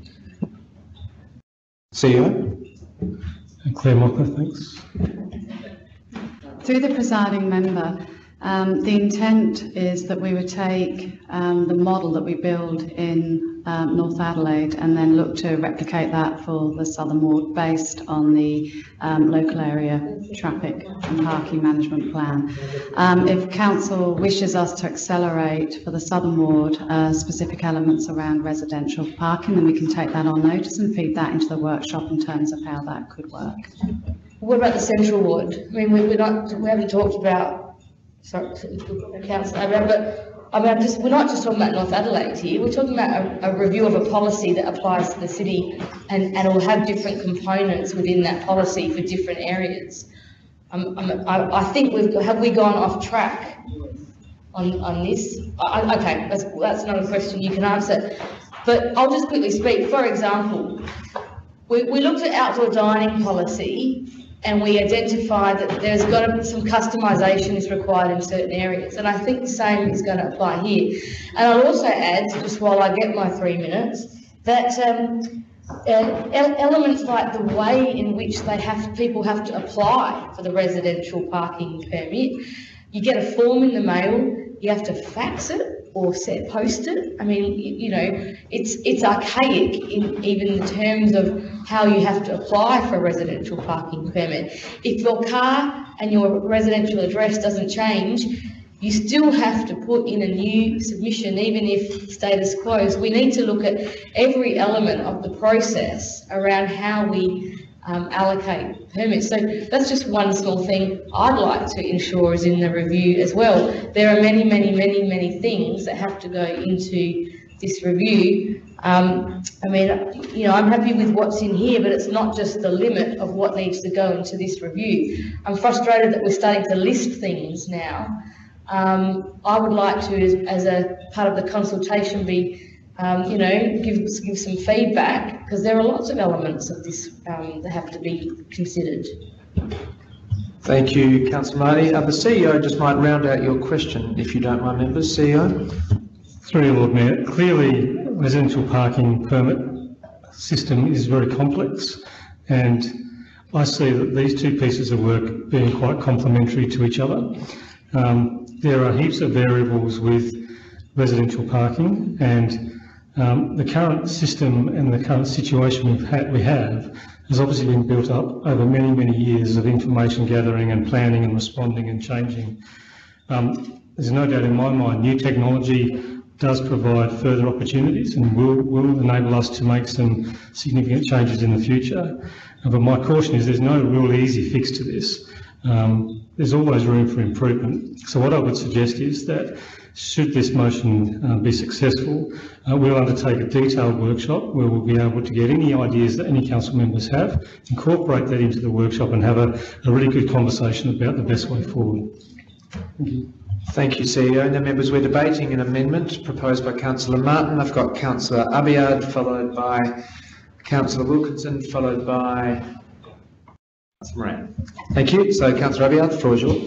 C E O? Claire Mocker, thanks. Through the presiding member, Um, the intent is that we would take um, the model that we build in um, North Adelaide and then look to replicate that for the Southern Ward based on the um, local area traffic and parking management plan. Um, if Council wishes us to accelerate for the Southern Ward uh, specific elements around residential parking, then we can take that on notice and feed that into the workshop in terms of how that could work. What about the Central Ward? I mean, we, we're not, we haven't talked about Sorry, Councillor, but I mean, I'm just, we're not just talking about North Adelaide here, we're talking about a, a review of a policy that applies to the city and, and will have different components within that policy for different areas. Um, I, I think we've, have we gone off track on, on this? I, okay, that's, that's not a question you can answer, but I'll just quickly speak. For example, we, we looked at outdoor dining policy and we identified that there's got to, some customisation is required in certain areas, and I think the same is going to apply here. And I'll also add, just while I get my three minutes, that um, uh, elements like the way in which they have people have to apply for the residential parking permit. You get a form in the mail, you have to fax it or set, post it. I mean, you know, it's it's archaic in even in terms of how you have to apply for a residential parking permit. If your car and your residential address doesn't change, you still have to put in a new submission, even if status quo. So we need to look at every element of the process around how we um, allocate permits. So that's just one small thing I'd like to ensure is in the review as well. There are many, many, many, many things that have to go into this review. Um, I mean, you know, I'm happy with what's in here, but it's not just the limit of what needs to go into this review. I'm frustrated that we're starting to list things now Um, I would like to, as, as a part of the consultation, be, um, you know, give, give some feedback, because there are lots of elements of this um, that have to be considered. Thank you, Councillor Marty. Uh, the C E O just might round out your question, if you don't mind, members. C E O? Through you, Lord Mayor. Clearly, residential parking permit system is very complex, and I see that these two pieces of work being quite complementary to each other. Um, there are heaps of variables with residential parking, and um, the current system and the current situation we've had, we have has obviously been built up over many, many years of information gathering and planning and responding and changing. Um, there's no doubt in my mind new technology does provide further opportunities and will, will enable us to make some significant changes in the future. Uh, but my caution is there's no real easy fix to this. Um, there's always room for improvement. So what I would suggest is that should this motion uh, be successful, uh, we'll undertake a detailed workshop where we'll be able to get any ideas that any council members have, incorporate that into the workshop and have a, a really good conversation about the best way forward. Thank you. Thank you, C E O. Now, members, we're debating an amendment proposed by Councillor Martin. I've got Councillor Abiad, followed by Councillor Wilkinson, followed by Councillor Moran. Thank you. So, Councillor Abiad, the floor is yours.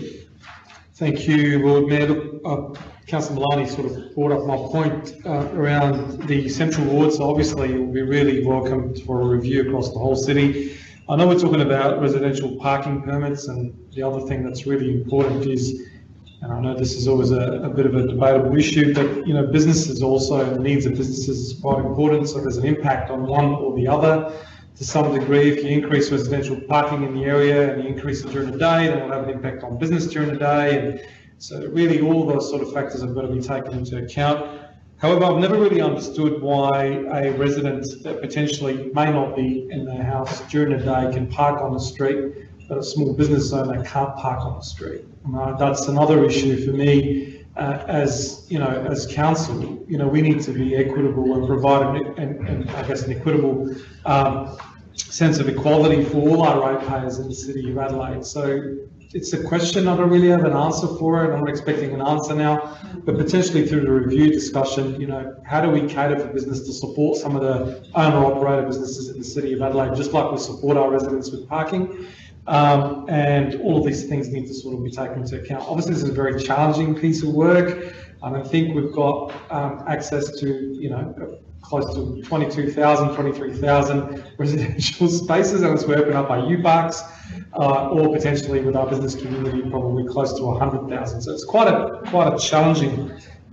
Thank you, Lord Mayor. Look, uh, Councillor Malani sort of brought up my point uh, around the central ward, so obviously it will be really welcomed for a review across the whole city. I know we're talking about residential parking permits, and the other thing that's really important is, and I know this is always a, a bit of a debatable issue, but you know, businesses also, and the needs of businesses is quite important, so there's an impact on one or the other. To some degree, if you increase residential parking in the area and you increase it during the day, then it will have an impact on business during the day. And so really all those sort of factors have got to be taken into account. However, I've never really understood why a resident that potentially may not be in their house during the day can park on the street, but a small business owner can't park on the street. Uh, that's another issue for me uh, as, you know, as council. You know, we need to be equitable and provide an, an, an, I guess, an equitable um, sense of equality for all our ratepayers in the city of Adelaide. So it's a question I don't really have an answer for it. I'm not expecting an answer now, but potentially through the review discussion, you know, how do we cater for business to support some of the owner-operator businesses in the city of Adelaide, just like we support our residents with parking? Um, and all of these things need to sort of be taken into account. Obviously, this is a very challenging piece of work. And I think we've got um, access to, you know, close to twenty-two thousand, twenty-three thousand residential spaces, unless we open up our U-Parks, uh, or potentially with our business community, probably close to one hundred thousand. So it's quite a quite a challenging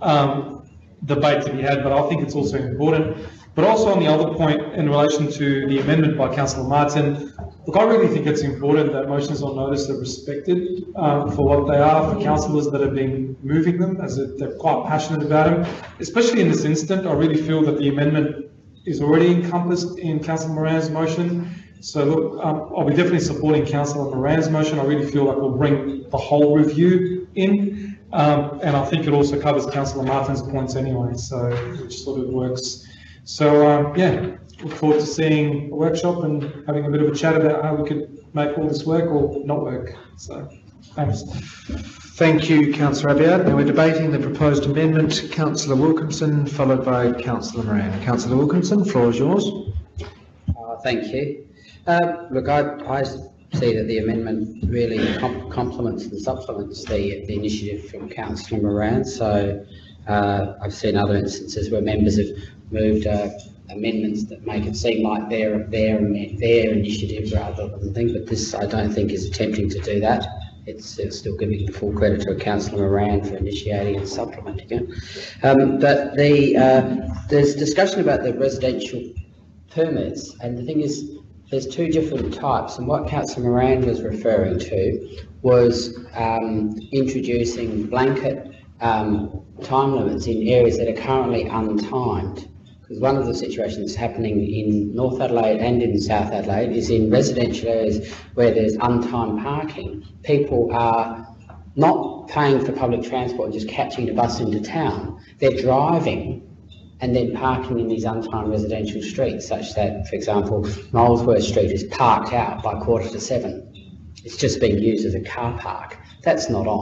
um, debate to be had, but I think it's also important. But also on the other point, in relation to the amendment by Councillor Martin, look, I really think it's important that motions on notice are respected um, for what they are, for councillors that have been moving them, as it, they're quite passionate about them. Especially in this instant, I really feel that the amendment is already encompassed in Councillor Moran's motion. So look, um, I'll be definitely supporting Councillor Moran's motion. I really feel like we'll bring the whole review in, um, and I think it also covers Councillor Martin's points anyway, so which sort of works. So um, yeah, look forward to seeing a workshop and having a bit of a chat about how we could make all this work or not work. So thanks. Thank you, Councillor Abiad. Now we're debating the proposed amendment. Councillor Wilkinson, followed by Councillor Moran. Councillor Wilkinson, the floor is yours. Uh, thank you. Uh, look, I, I see that the amendment really com complements and supplements the, the initiative from Councillor Moran. So uh, I've seen other instances where members have moved uh, amendments that make it seem like they're their their initiative rather than thing, but this I don't think is attempting to do that. It's, it's still giving full credit to Councillor Moran for initiating and supplementing it. Um, but the uh, there's discussion about the residential permits, and the thing is, there's two different types, and what Councillor Moran was referring to was um, introducing blanket um, time limits in areas that are currently untimed. Because one of the situations happening in North Adelaide and in South Adelaide is in residential areas where there's untimed parking. People are not paying for public transport and just catching the bus into town. They're driving and then parking in these untimed residential streets, such that, for example, Molesworth Street is parked out by quarter to seven. It's just being used as a car park. That's not on.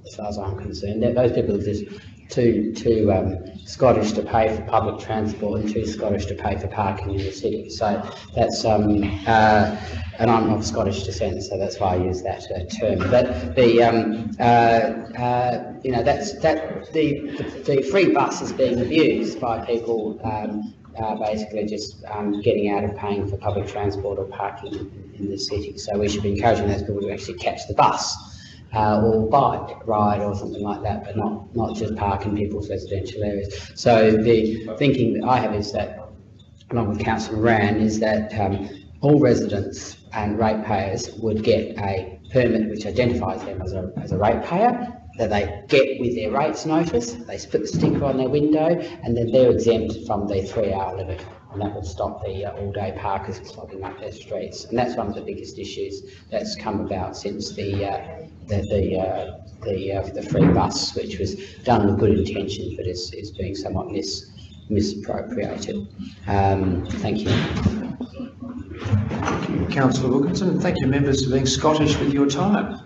as far as I'm concerned. That those people are just too too um, Scottish to pay for public transport and too Scottish to pay for parking in the city. So that's um, uh, and I'm of Scottish descent, so that's why I use that uh, term. But the um, uh, uh, you know that's that the, the the free bus is being abused by people. Um, Uh, basically just um, getting out of paying for public transport or parking in, in the city. So we should be encouraging those people to actually catch the bus uh, or bike ride or something like that, but not, not just park in people's residential areas. So the thinking that I have is that, along with Councillor Moran, is that um, all residents and ratepayers would get a permit which identifies them as a, as a ratepayer, that they get with their rates notice, they put the sticker on their window, and then they're exempt from the three-hour limit, and that will stop the uh, all-day parkers clogging up their streets. And that's one of the biggest issues that's come about since the uh, the the uh, the, uh, the free bus, which was done with good intentions, but is is being somewhat mis misappropriated. Um, thank you. Thank you, Councillor Wilkinson. Thank you, members, for being Scottish with your time.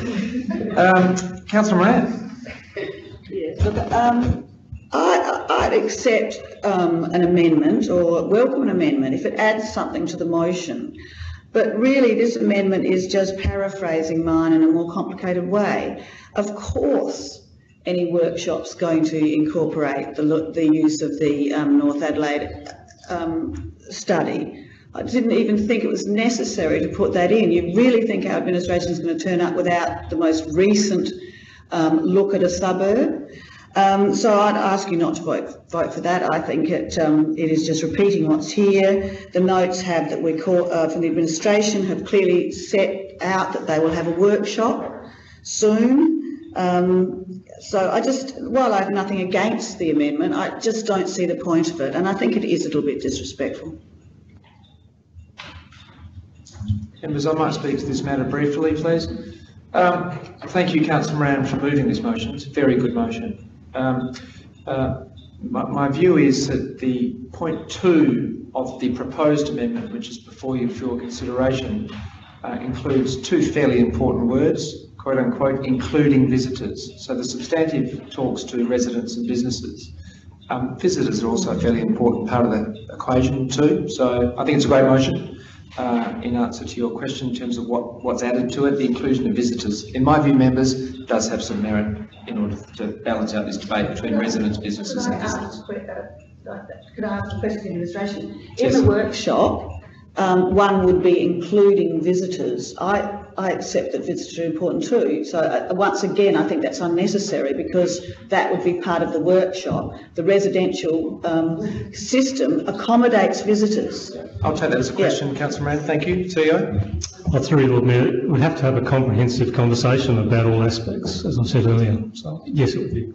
Um, Councillor Moran. Yes, look, um, I, I'd accept um, an amendment or welcome an amendment if it adds something to the motion. But really, this amendment is just paraphrasing mine in a more complicated way. Of course, any workshop's going to incorporate the, the use of the um, North Adelaide um, study. I didn't even think it was necessary to put that in. You really think our administration is going to turn up without the most recent um, look at a suburb? Um, so I'd ask you not to vote, vote for that. I think it, um, it is just repeating what's here. The notes have that we call, uh, from the administration have clearly set out that they will have a workshop soon. Um, so I just, while I have nothing against the amendment, I just don't see the point of it, and I think it is a little bit disrespectful. Members, I might speak to this matter briefly, please. Um, thank you, Councillor Moran, for moving this motion. It's a very good motion. Um, uh, my, my view is that the point two of the proposed amendment, which is before you for your consideration, uh, includes two fairly important words, quote unquote, including visitors. So the substantive talks to residents and businesses. Um, visitors are also a fairly important part of the equation too. So I think it's a great motion. Uh, in answer to your question in terms of what, what's added to it, the inclusion of visitors, in my view, members, does have some merit in order to balance out this debate between residents, businesses and visitors. Could I ask a question to the administration? Yes. In the workshop, um, one would be including visitors. I, I accept that visitors are important too. So uh, once again, I think that's unnecessary because that would be part of the workshop. The residential um, system accommodates visitors. I'll take that as a question, yeah. Councillor Moran. Thank you. T O? Well, through you, Lord Mayor, we'd have to have a comprehensive conversation about all aspects, as I said earlier. So yes, it would be.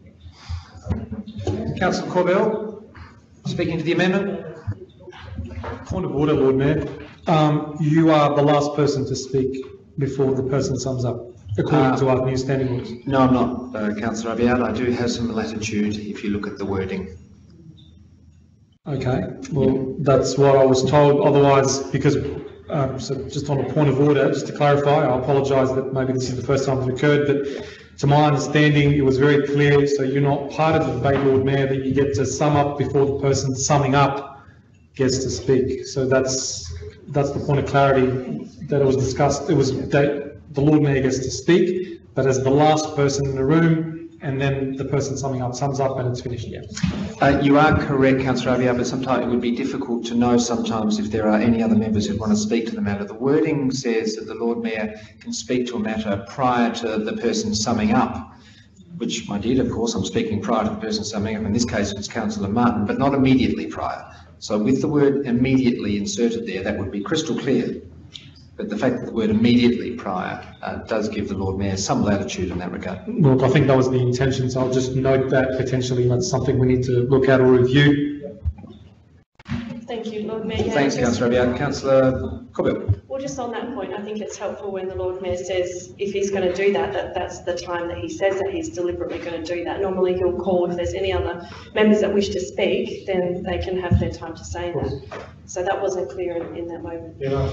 Councillor Corbell, speaking to the amendment. Point of order, Lord Mayor. Um, you are the last person to speak before the person sums up, according uh, to our new standing rules. No, I'm not, uh, Councillor Abiad. I do have some latitude if you look at the wording. Okay, well, that's what I was told. Otherwise, because, um, so just on a point of order, just to clarify, I apologise that maybe this is the first time it's occurred, but to my understanding, it was very clear, so you're not part of the debate, Lord Mayor, that you get to sum up before the person summing up gets to speak. So that's that's the point of clarity that it was discussed. It was that the Lord Mayor gets to speak, but as the last person in the room, and then the person summing up sums up and it's finished. Yeah. Uh, you are correct, Councillor Abiad, but sometimes it would be difficult to know sometimes if there are any other members who want to speak to the matter. The wording says that the Lord Mayor can speak to a matter prior to the person summing up, which I did, of course. I'm speaking prior to the person summing up. In this case, it's Councillor Martin, but not immediately prior. So with the word immediately inserted there, that would be crystal clear. But the fact that the word immediately prior uh, does give the Lord Mayor some latitude in that regard. Look, I think that was the intention, so I'll just note that potentially that's something we need to look at or review. Thank you, Lord Mayor. Thanks, Councillor Abiad. Councillor Corbett. Well, just on that point, I think it's helpful when the Lord Mayor says if he's going to do that, that that's the time that he says that he's deliberately going to do that. Normally he'll call if there's any other members that wish to speak, then they can have their time to say that. So that wasn't clear in, in that moment. Yeah.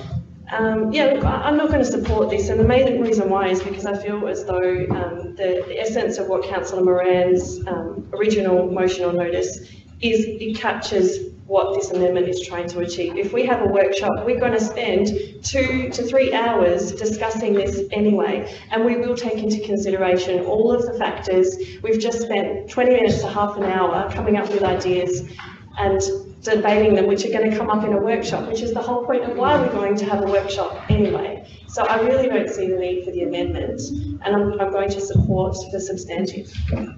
Um, yeah, look, I- I'm not going to support this, and the main reason why is because I feel as though um, the, the essence of what Councillor Moran's um, original motion or notice is, it captures what this amendment is trying to achieve. If we have a workshop, we're going to spend two to three hours discussing this anyway, and we will take into consideration all of the factors. We've just spent twenty minutes to half an hour coming up with ideas and debating them, which are going to come up in a workshop, which is the whole point of why we're going to have a workshop anyway. So I really don't see the need for the amendment, and I'm, I'm going to support the substantive.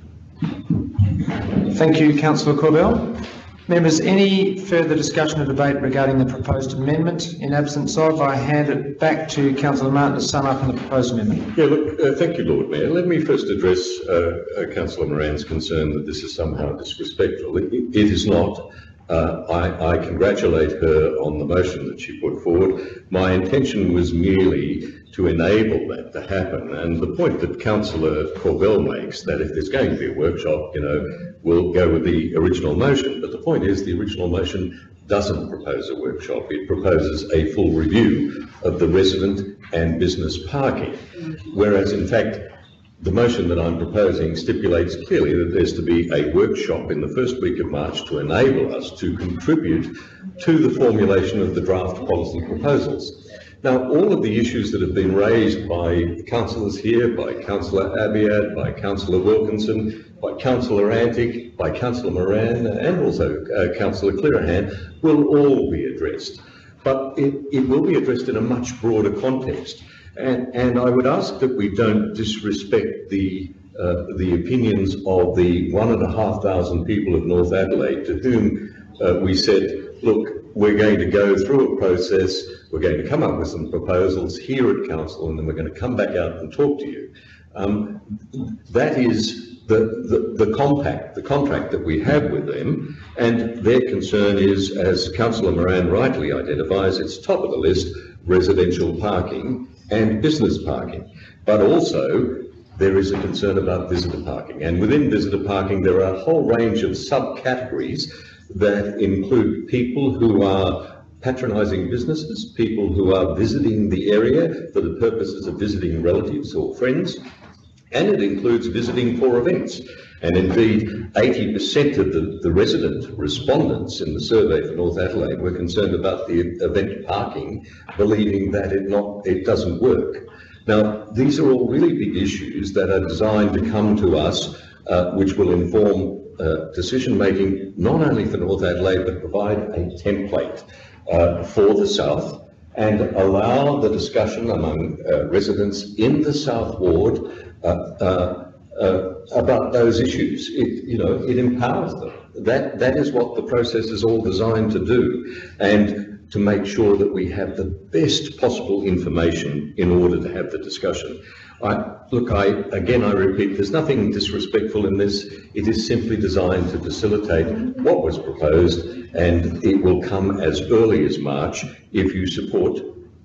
Thank you, Councillor Corbell. Members, any further discussion or debate regarding the proposed amendment? In absence of, I hand it back to Councillor Martin to sum up on the proposed amendment. Yeah, look, uh, thank you, Lord Mayor. Let me first address uh, uh, Councillor Moran's concern that this is somehow disrespectful. It, it is not. Uh, I, I congratulate her on the motion that she put forward. My intention was merely to enable that to happen. And the point that Councillor Corbell makes, that if there's going to be a workshop, you know, we'll go with the original motion. But the point is, the original motion doesn't propose a workshop. It proposes a full review of the resident and business parking. Whereas, in fact, the motion that I'm proposing stipulates clearly that there's to be a workshop in the first week of March to enable us to contribute to the formulation of the draft policy proposals. Now, all of the issues that have been raised by councillors here, by Councillor Abiad, by Councillor Wilkinson, by Councillor Antic, by Councillor Moran, and also uh, Councillor Clearahan, will all be addressed. But it, it will be addressed in a much broader context. And, and I would ask that we don't disrespect the, uh, the opinions of the one and a half thousand people of North Adelaide to whom uh, we said, look, we're going to go through a process, we're going to come up with some proposals here at Council, and then we're going to come back out and talk to you. Um, that is the, the, the compact, the contract that we have with them, and their concern is, as Councillor Moran rightly identifies, it's top of the list, residential parking and business parking. But also, there is a concern about visitor parking. And within visitor parking, there are a whole range of subcategories that include people who are patronising businesses, people who are visiting the area for the purposes of visiting relatives or friends, and it includes visiting for events. And indeed, eighty percent of the, the resident respondents in the survey for North Adelaide were concerned about the event parking, believing that it, not, it doesn't work. Now, these are all really big issues that are designed to come to us, uh, which will inform uh, decision-making, not only for North Adelaide, but provide a template uh, for the South, and allow the discussion among uh, residents in the South Ward uh, uh, uh, about those issues. It, you know, it empowers them. That, that is what the process is all designed to do, and to make sure that we have the best possible information in order to have the discussion. I, look, I, again, I repeat, there's nothing disrespectful in this. It is simply designed to facilitate what was proposed, and it will come as early as March if you support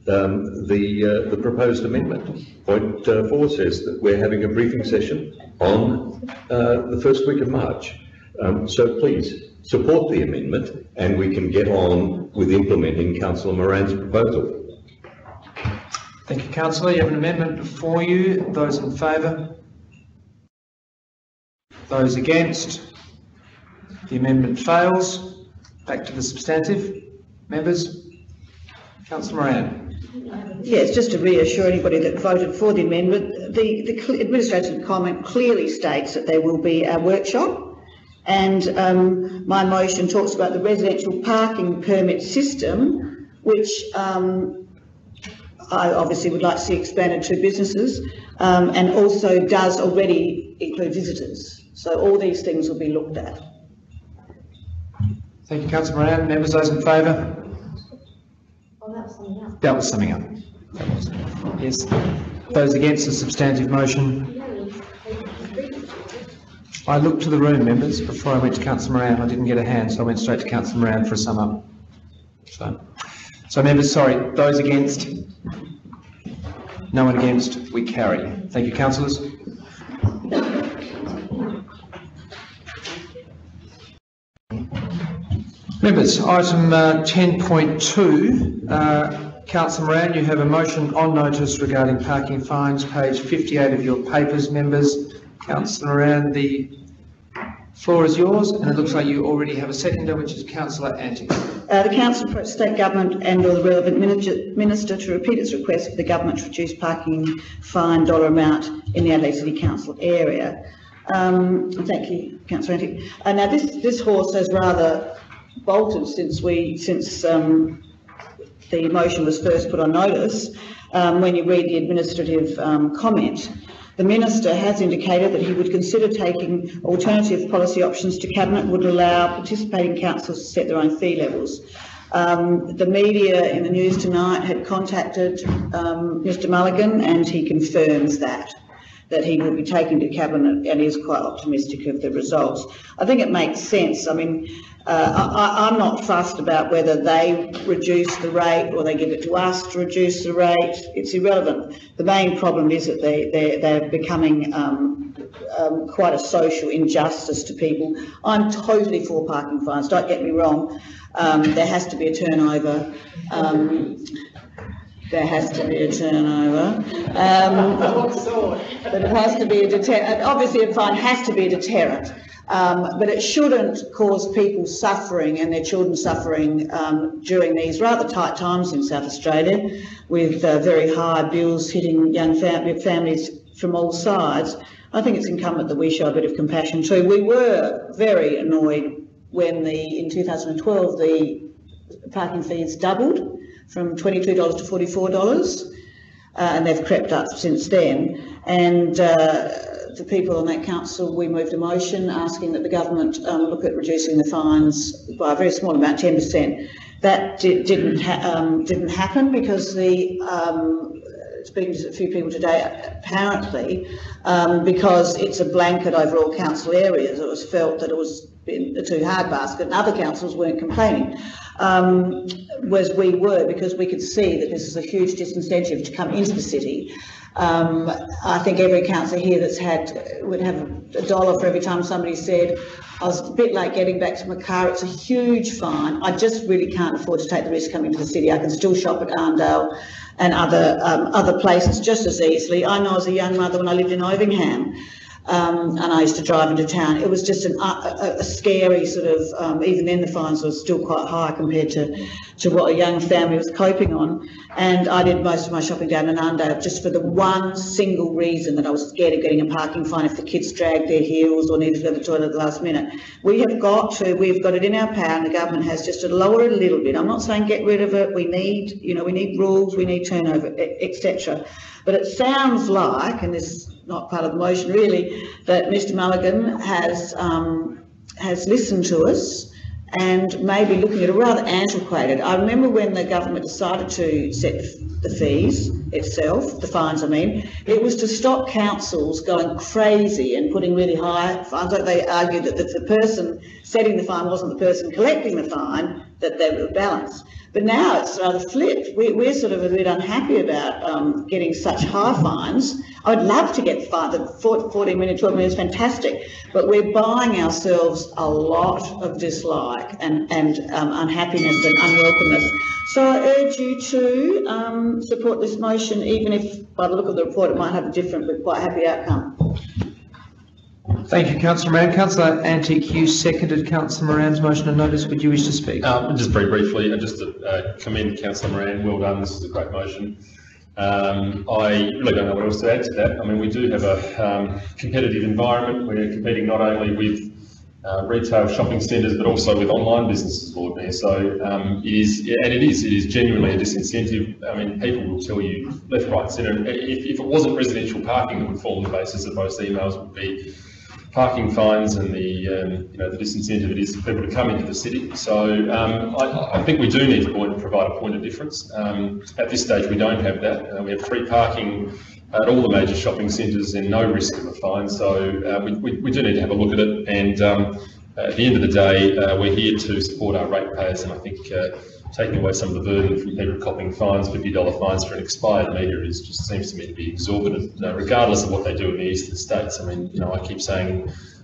um, the, uh, the proposed amendment. Point uh, four says that we're having a briefing session on uh, the first week of March. Um, so please support the amendment, and we can get on with implementing Councillor Moran's proposal. Thank you, Councillor. You have an amendment before you. Those in favour? Those against? The amendment fails. Back to the substantive. Members? Councillor Moran. Yes, just to reassure anybody that voted for the amendment, the, the administration comment clearly states that there will be a workshop, and um, my motion talks about the residential parking permit system, which um, I obviously would like to see expanded to businesses, um, and also does already include visitors. So all these things will be looked at. Thank you, Councillor Moran. Members, those in favour? Oh, that was something else. That was summing up. Yes. Those against the substantive motion? I looked to the room, members, before I went to Councillor Moran. I didn't get a hand, so I went straight to Councillor Moran for a sum up. So, so members, sorry, those against? No one against? We carry. Thank you, councillors. Members, item uh, ten point two, uh, Councillor Moran, you have a motion on notice regarding parking fines, page fifty-eight of your papers, members. Councillor Moran, the floor is yours, and it looks like you already have a seconder, which is Councillor Antic. Uh, the Council for State Government and or the relevant minister, minister to repeat its request for the government to reduce parking fine dollar amount in the Adelaide City Council area. Um, thank you, Councillor Antic. Uh, now this, this horse has rather bolted since we, since um, the motion was first put on notice. Um, when you read the administrative um, comment, the Minister has indicated that he would consider taking alternative policy options to Cabinet would allow participating councils to set their own fee levels. Um, the media in the news tonight had contacted um, Mr Mulligan, and he confirms that, that he will be taking to Cabinet and is quite optimistic of the results. I think it makes sense. I mean, uh, I, I'm not fussed about whether they reduce the rate or they give it to us to reduce the rate. It's irrelevant. The main problem is that they, they, they're becoming um, um, quite a social injustice to people. I'm totally for parking fines, don't get me wrong. Um, there has to be a turnover. Um, There has to be a turnover. Um, but it has to be a deterrent. Obviously, a fine has to be a deterrent, um, but it shouldn't cause people suffering and their children suffering um, during these rather tight times in South Australia, with uh, very high bills hitting young fam families from all sides. I think it's incumbent that we show a bit of compassion too. We were very annoyed when the in two thousand twelve the parking fees doubled from twenty-two dollars to forty-four dollars, uh, and they've crept up since then. And uh, the people on that council, we moved a motion asking that the government um, look at reducing the fines by a very small amount, ten percent. That di didn't ha um, didn't happen because the um, speaking to a few people today, apparently, um, because it's a blanket over all council areas, it was felt that it was in a too hard basket, and other councils weren't complaining. Um, whereas we were, because we could see that this is a huge disincentive to come into the city. Um, I think every councillor here that's had would have a dollar for every time somebody said, I was a bit late getting back to my car. It's a huge fine. I just really can't afford to take the risk coming to the city. I can still shop at Arndale and other um, other places just as easily. I know as a young mother when I lived in Ovingham, Um, and I used to drive into town. It was just an, a, a scary sort of, um, even then the fines were still quite high compared to, to what a young family was coping on. And I did most of my shopping down in Arndale just for the one single reason that I was scared of getting a parking fine if the kids dragged their heels or needed to go to the toilet at the last minute. We have got to, we've got it in our power, and the government has just to lower it a little bit. I'm not saying get rid of it. We need, you know, we need rules, we need turnover, et cetera. But it sounds like, and this is not part of the motion really, that Mr Mulligan has um, has listened to us and maybe looking at a rather antiquated. I remember when the government decided to set the fees itself, the fines I mean, it was to stop councils going crazy and putting really high fines. They argued that the person setting the fine wasn't the person collecting the fine, that they were balanced. But now it's rather flipped. We, we're sort of a bit unhappy about um, getting such high fines. I would love to get fined. The fourteen minute, twelve minutes is fantastic, but we're buying ourselves a lot of dislike and, and um, unhappiness and unwelcomeness. So I urge you to um, support this motion, even if by the look of the report it might have a different but quite happy outcome. Thank you, Councillor Moran. Councillor Antic, you seconded Councillor Moran's motion on notice. Would you wish to speak? Um, just very briefly, just to uh, commend Councillor Moran. Well done. This is a great motion. Um, I really don't know what else to add to that. I mean, we do have a um, competitive environment. We're competing not only with uh, retail shopping centres, but also with online businesses, Lord Mayor. So um, it is, and it is, it is genuinely a disincentive. I mean, people will tell you left, right, centre. If, if it wasn't residential parking that would form the basis of most emails, would be parking fines and the um, you know the disincentive it is for people to come into the city. So um, I, I think we do need to point, provide a point of difference. Um, at this stage, we don't have that. Uh, we have free parking at all the major shopping centres and no risk of a fine. So uh, we, we, we do need to have a look at it. And um, at the end of the day, uh, we're here to support our ratepayers, and I think uh, taking away some of the burden from people copying fines, fifty dollar fines for an expired meter, is just seems to me to be exorbitant, uh, regardless of what they do in the eastern states. I mean, you know, I keep saying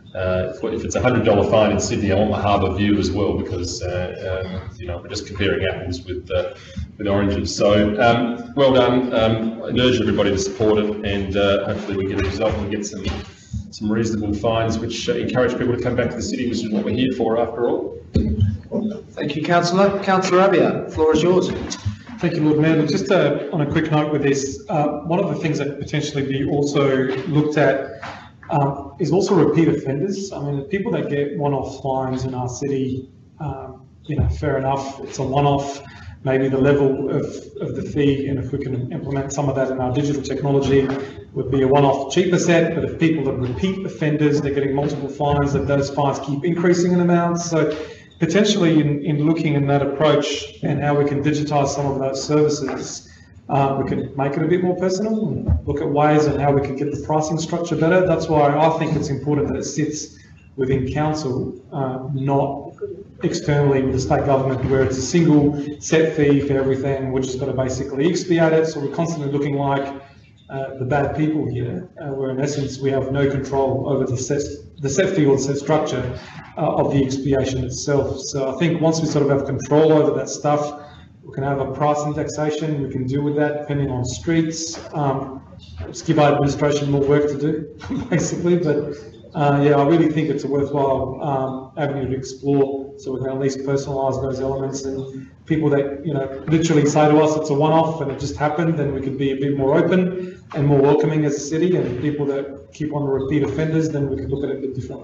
Uh, if, if it's a hundred dollar fine in Sydney, I want my harbour view as well, because uh, um, you know, we're just comparing apples with uh, with oranges. So um, well done. Um, I urge everybody to support it, and uh, hopefully we get a result and get some some reasonable fines, which uh, encourage people to come back to the city, which is what we're here for, after all. Thank you, Councillor. Councillor Abia, the floor is yours. Thank you, Lord Mayor. Just uh, on a quick note with this, uh, one of the things that could potentially be also looked at um, is also repeat offenders. I mean, the people that get one-off fines in our city, um, you know, fair enough, it's a one-off, maybe the level of, of the fee, and if we can implement some of that in our digital technology, would be a one-off cheaper set. But if people are repeat offenders, they're getting multiple fines, that those fines keep increasing in amounts. So potentially in, in looking in that approach and how we can digitise some of those services, uh, we can make it a bit more personal and look at ways and how we can get the pricing structure better. That's why I think it's important that it sits within council, uh, not externally with the state government, where it's a single set fee for everything. We're just got to basically expiate it. So we're constantly looking like uh, the bad people here, uh, where in essence we have no control over the set, the set fee or the set structure uh, of the expiation itself. So I think once we sort of have control over that stuff, we can have a price indexation. We can deal with that depending on streets. Um, just give our administration more work to do, basically. But uh, yeah, I really think it's a worthwhile um, avenue to explore, so we can at least personalise those elements, and people that, you know, literally say to us it's a one-off and it just happened, then we can be a bit more open and more welcoming as a city. And people that keep on the repeat offenders, then we can look at it a bit differently.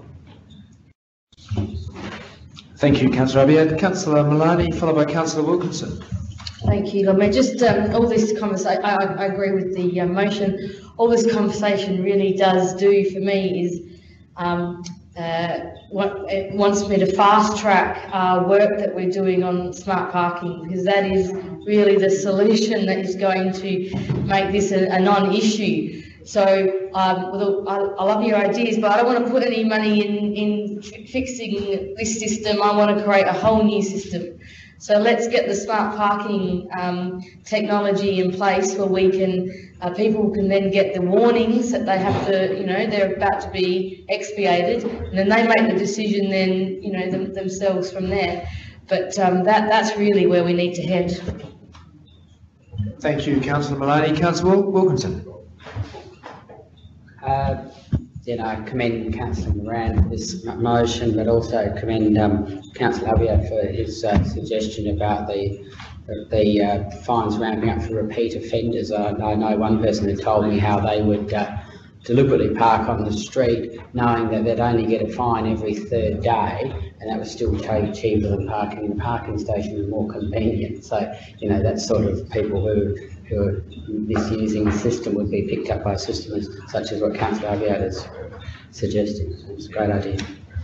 Thank you, Councillor Abia. Councillor Malani, followed by Councillor Wilkinson. Thank you, Lord Mayor. Just um, all this conversation, I, I agree with the uh, motion. All this conversation really does do for me is um, uh, what, it wants me to fast track uh, work that we're doing on smart parking, because that is really the solution that is going to make this a, a non-issue. So um, well, I, I love your ideas, but I don't want to put any money in, in fixing this system. I want to create a whole new system. So let's get the smart parking um, technology in place where we can, uh, people can then get the warnings that they have to, you know, they're about to be expiated, and then they make the decision then, you know, them, themselves from there. But um, that, that's really where we need to head. Thank you, Councillor Malani. Councillor Wilkinson. Uh, you know, commend Councillor Moran for this motion, but also commend um, Councillor Abia for his uh, suggestion about the the uh, fines ramping up for repeat offenders. I, I know one person who told me how they would uh, deliberately park on the street, knowing that they'd only get a fine every third day, and that was still cheaper than parking in a parking station and more convenient. So, you know, that's sort of people who who are misusing the system would be picked up by a system as, such as what Councillor Abia is suggesting. So it's a great idea.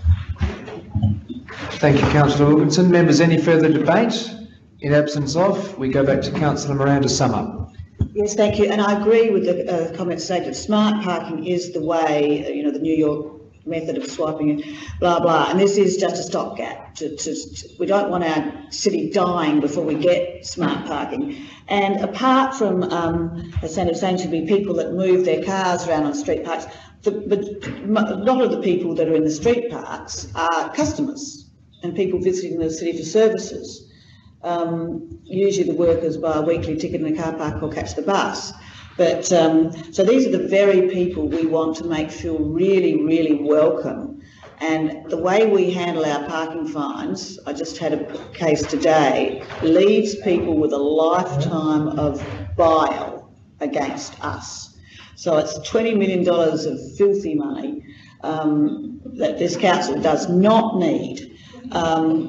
Thank you, Councillor Wilkinson. Members, any further debate? In absence of, we go back to Councillor Moran to sum up. Yes, thank you. And I agree with the uh, comments stated that smart parking is the way, uh, you know, the New York method of swiping it, blah, blah. And this is just a stopgap. To, to, to, we don't want our city dying before we get smart parking. And apart from, um, as Senator was saying, to be people that move their cars around on street parks, the, but a lot of the people that are in the street parks are customers and people visiting the city for services. Um, usually the workers buy a weekly ticket in a car park or catch the bus. But um, so these are the very people we want to make feel really, really welcome. And the way we handle our parking fines, I just had a case today, leaves people with a lifetime of bile against us. So it's twenty million dollars of filthy money um, that this council does not need. Um,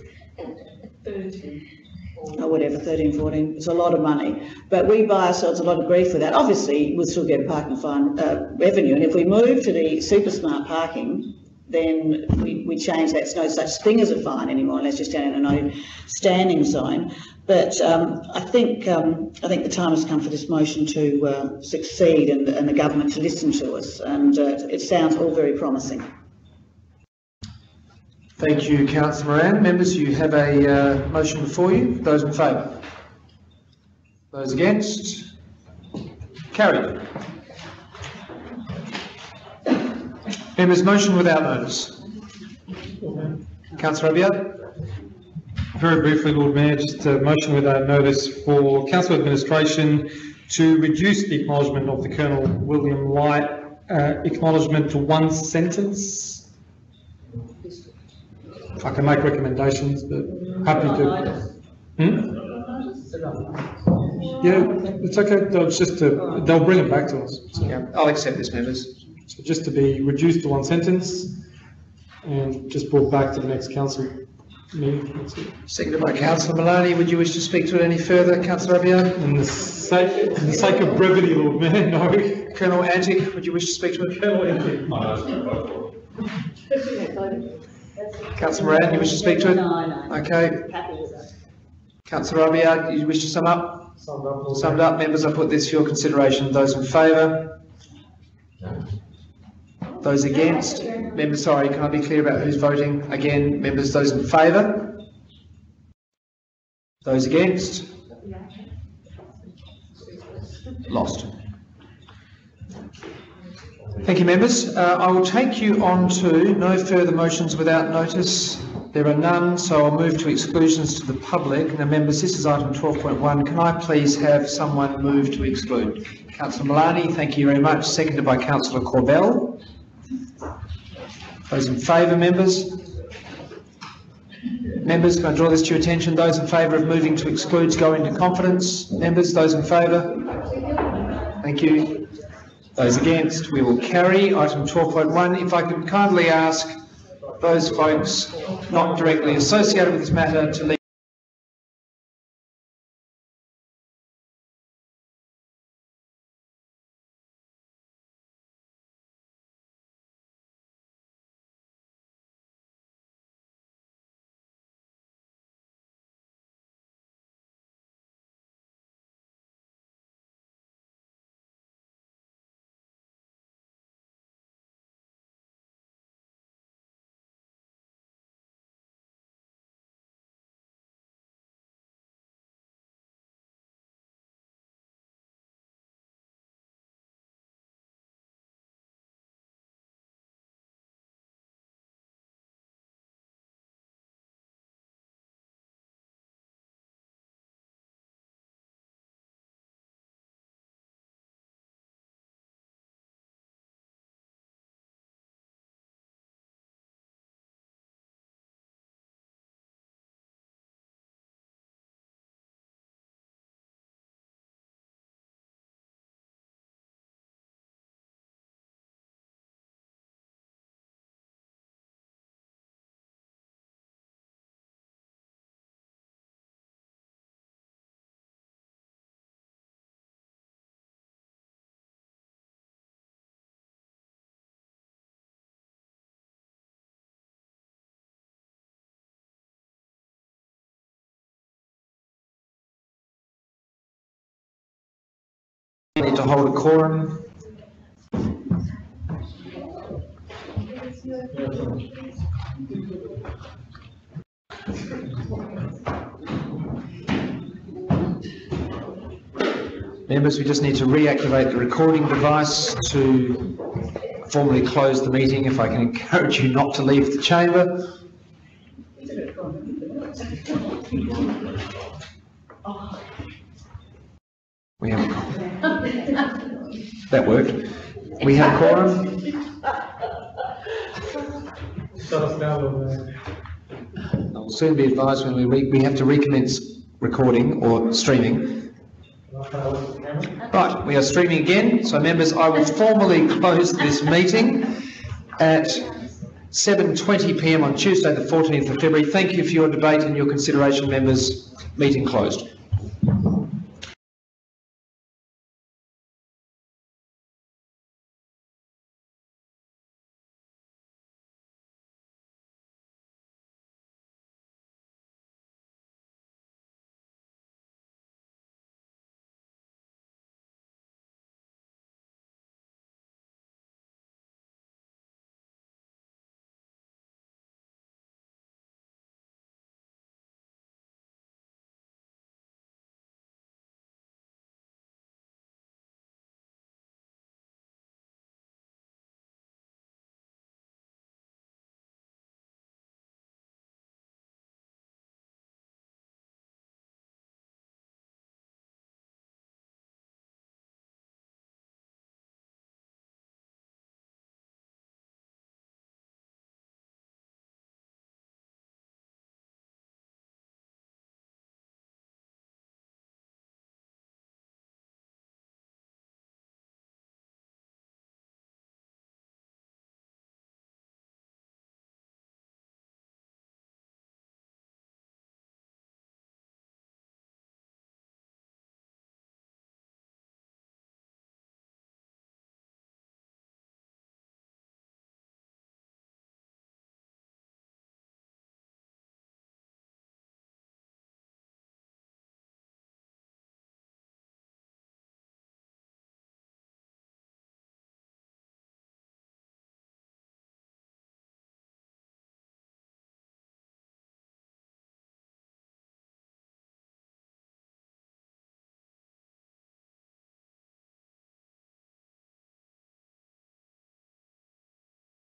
or whatever, thirteen, fourteen, it's a lot of money. But we buy ourselves a lot of grief for that. Obviously, we'll still get parking fine uh, revenue. And if we move to the super smart parking, then we, we change that. It's no such thing as a fine anymore unless you're standing in a no standing sign. But um, I think um, I think the time has come for this motion to uh, succeed and, and the government to listen to us. And uh, it sounds all very promising. Thank you, Councillor Moran. Members, you have a uh, motion before you. Those in favour? Those against? Carried. Members, motion without notice. Councillor Abiad. Very briefly, Lord Mayor, just a motion without notice for Council Administration to reduce the acknowledgement of the Colonel William White uh, acknowledgement to one sentence. I can make recommendations, but happy to. Hmm? Yeah, it's okay. No, it's just to, they'll bring it back to us. So, yeah, I'll accept this, members. So just to be reduced to one sentence and just brought back to the next council meeting. That's it. Seconded by Councillor Maloney. Would you wish to speak to it any further, Councillor Abiad? In the sake, in the sake of brevity, Lord Mayor, no. Colonel Antic, would you wish to speak to it? Colonel Antic. Councillor Moran, you wish to speak to it? No, no. Okay. Councillor Abiad, you wish to sum up? Summed up. Summed up. Members, I put this for your consideration. Those in favour? Those against? Members, sorry, can I be clear about who's voting? Again, members, those in favour? Those against? Lost. Thank you, members. Uh, I will take you on to no further motions without notice. There are none, so I'll move to exclusions to the public. Now, members, this is item twelve point one. Can I please have someone move to exclude? Councillor Maloney, thank you very much. Seconded by Councillor Corbell. Those in favour, members? Members, can I draw this to your attention? Those in favour of moving to excludes go into confidence. Members, those in favour? Thank you. Those against, we will carry. Item twelve point one, if I could kindly ask those folks not directly associated with this matter to leave. Need to hold a quorum. Members, we just need to reactivate the recording device to formally close the meeting. If I can encourage you not to leave the chamber. We have a quorum. That worked. We have a quorum. Shut us down, Lord Mayor. I'll soon be advised when we re we have to recommence recording or streaming. Right, we are streaming again. So, members, I will formally close this meeting at seven twenty p m on Tuesday, the fourteenth of February. Thank you for your debate and your consideration, members. Meeting closed.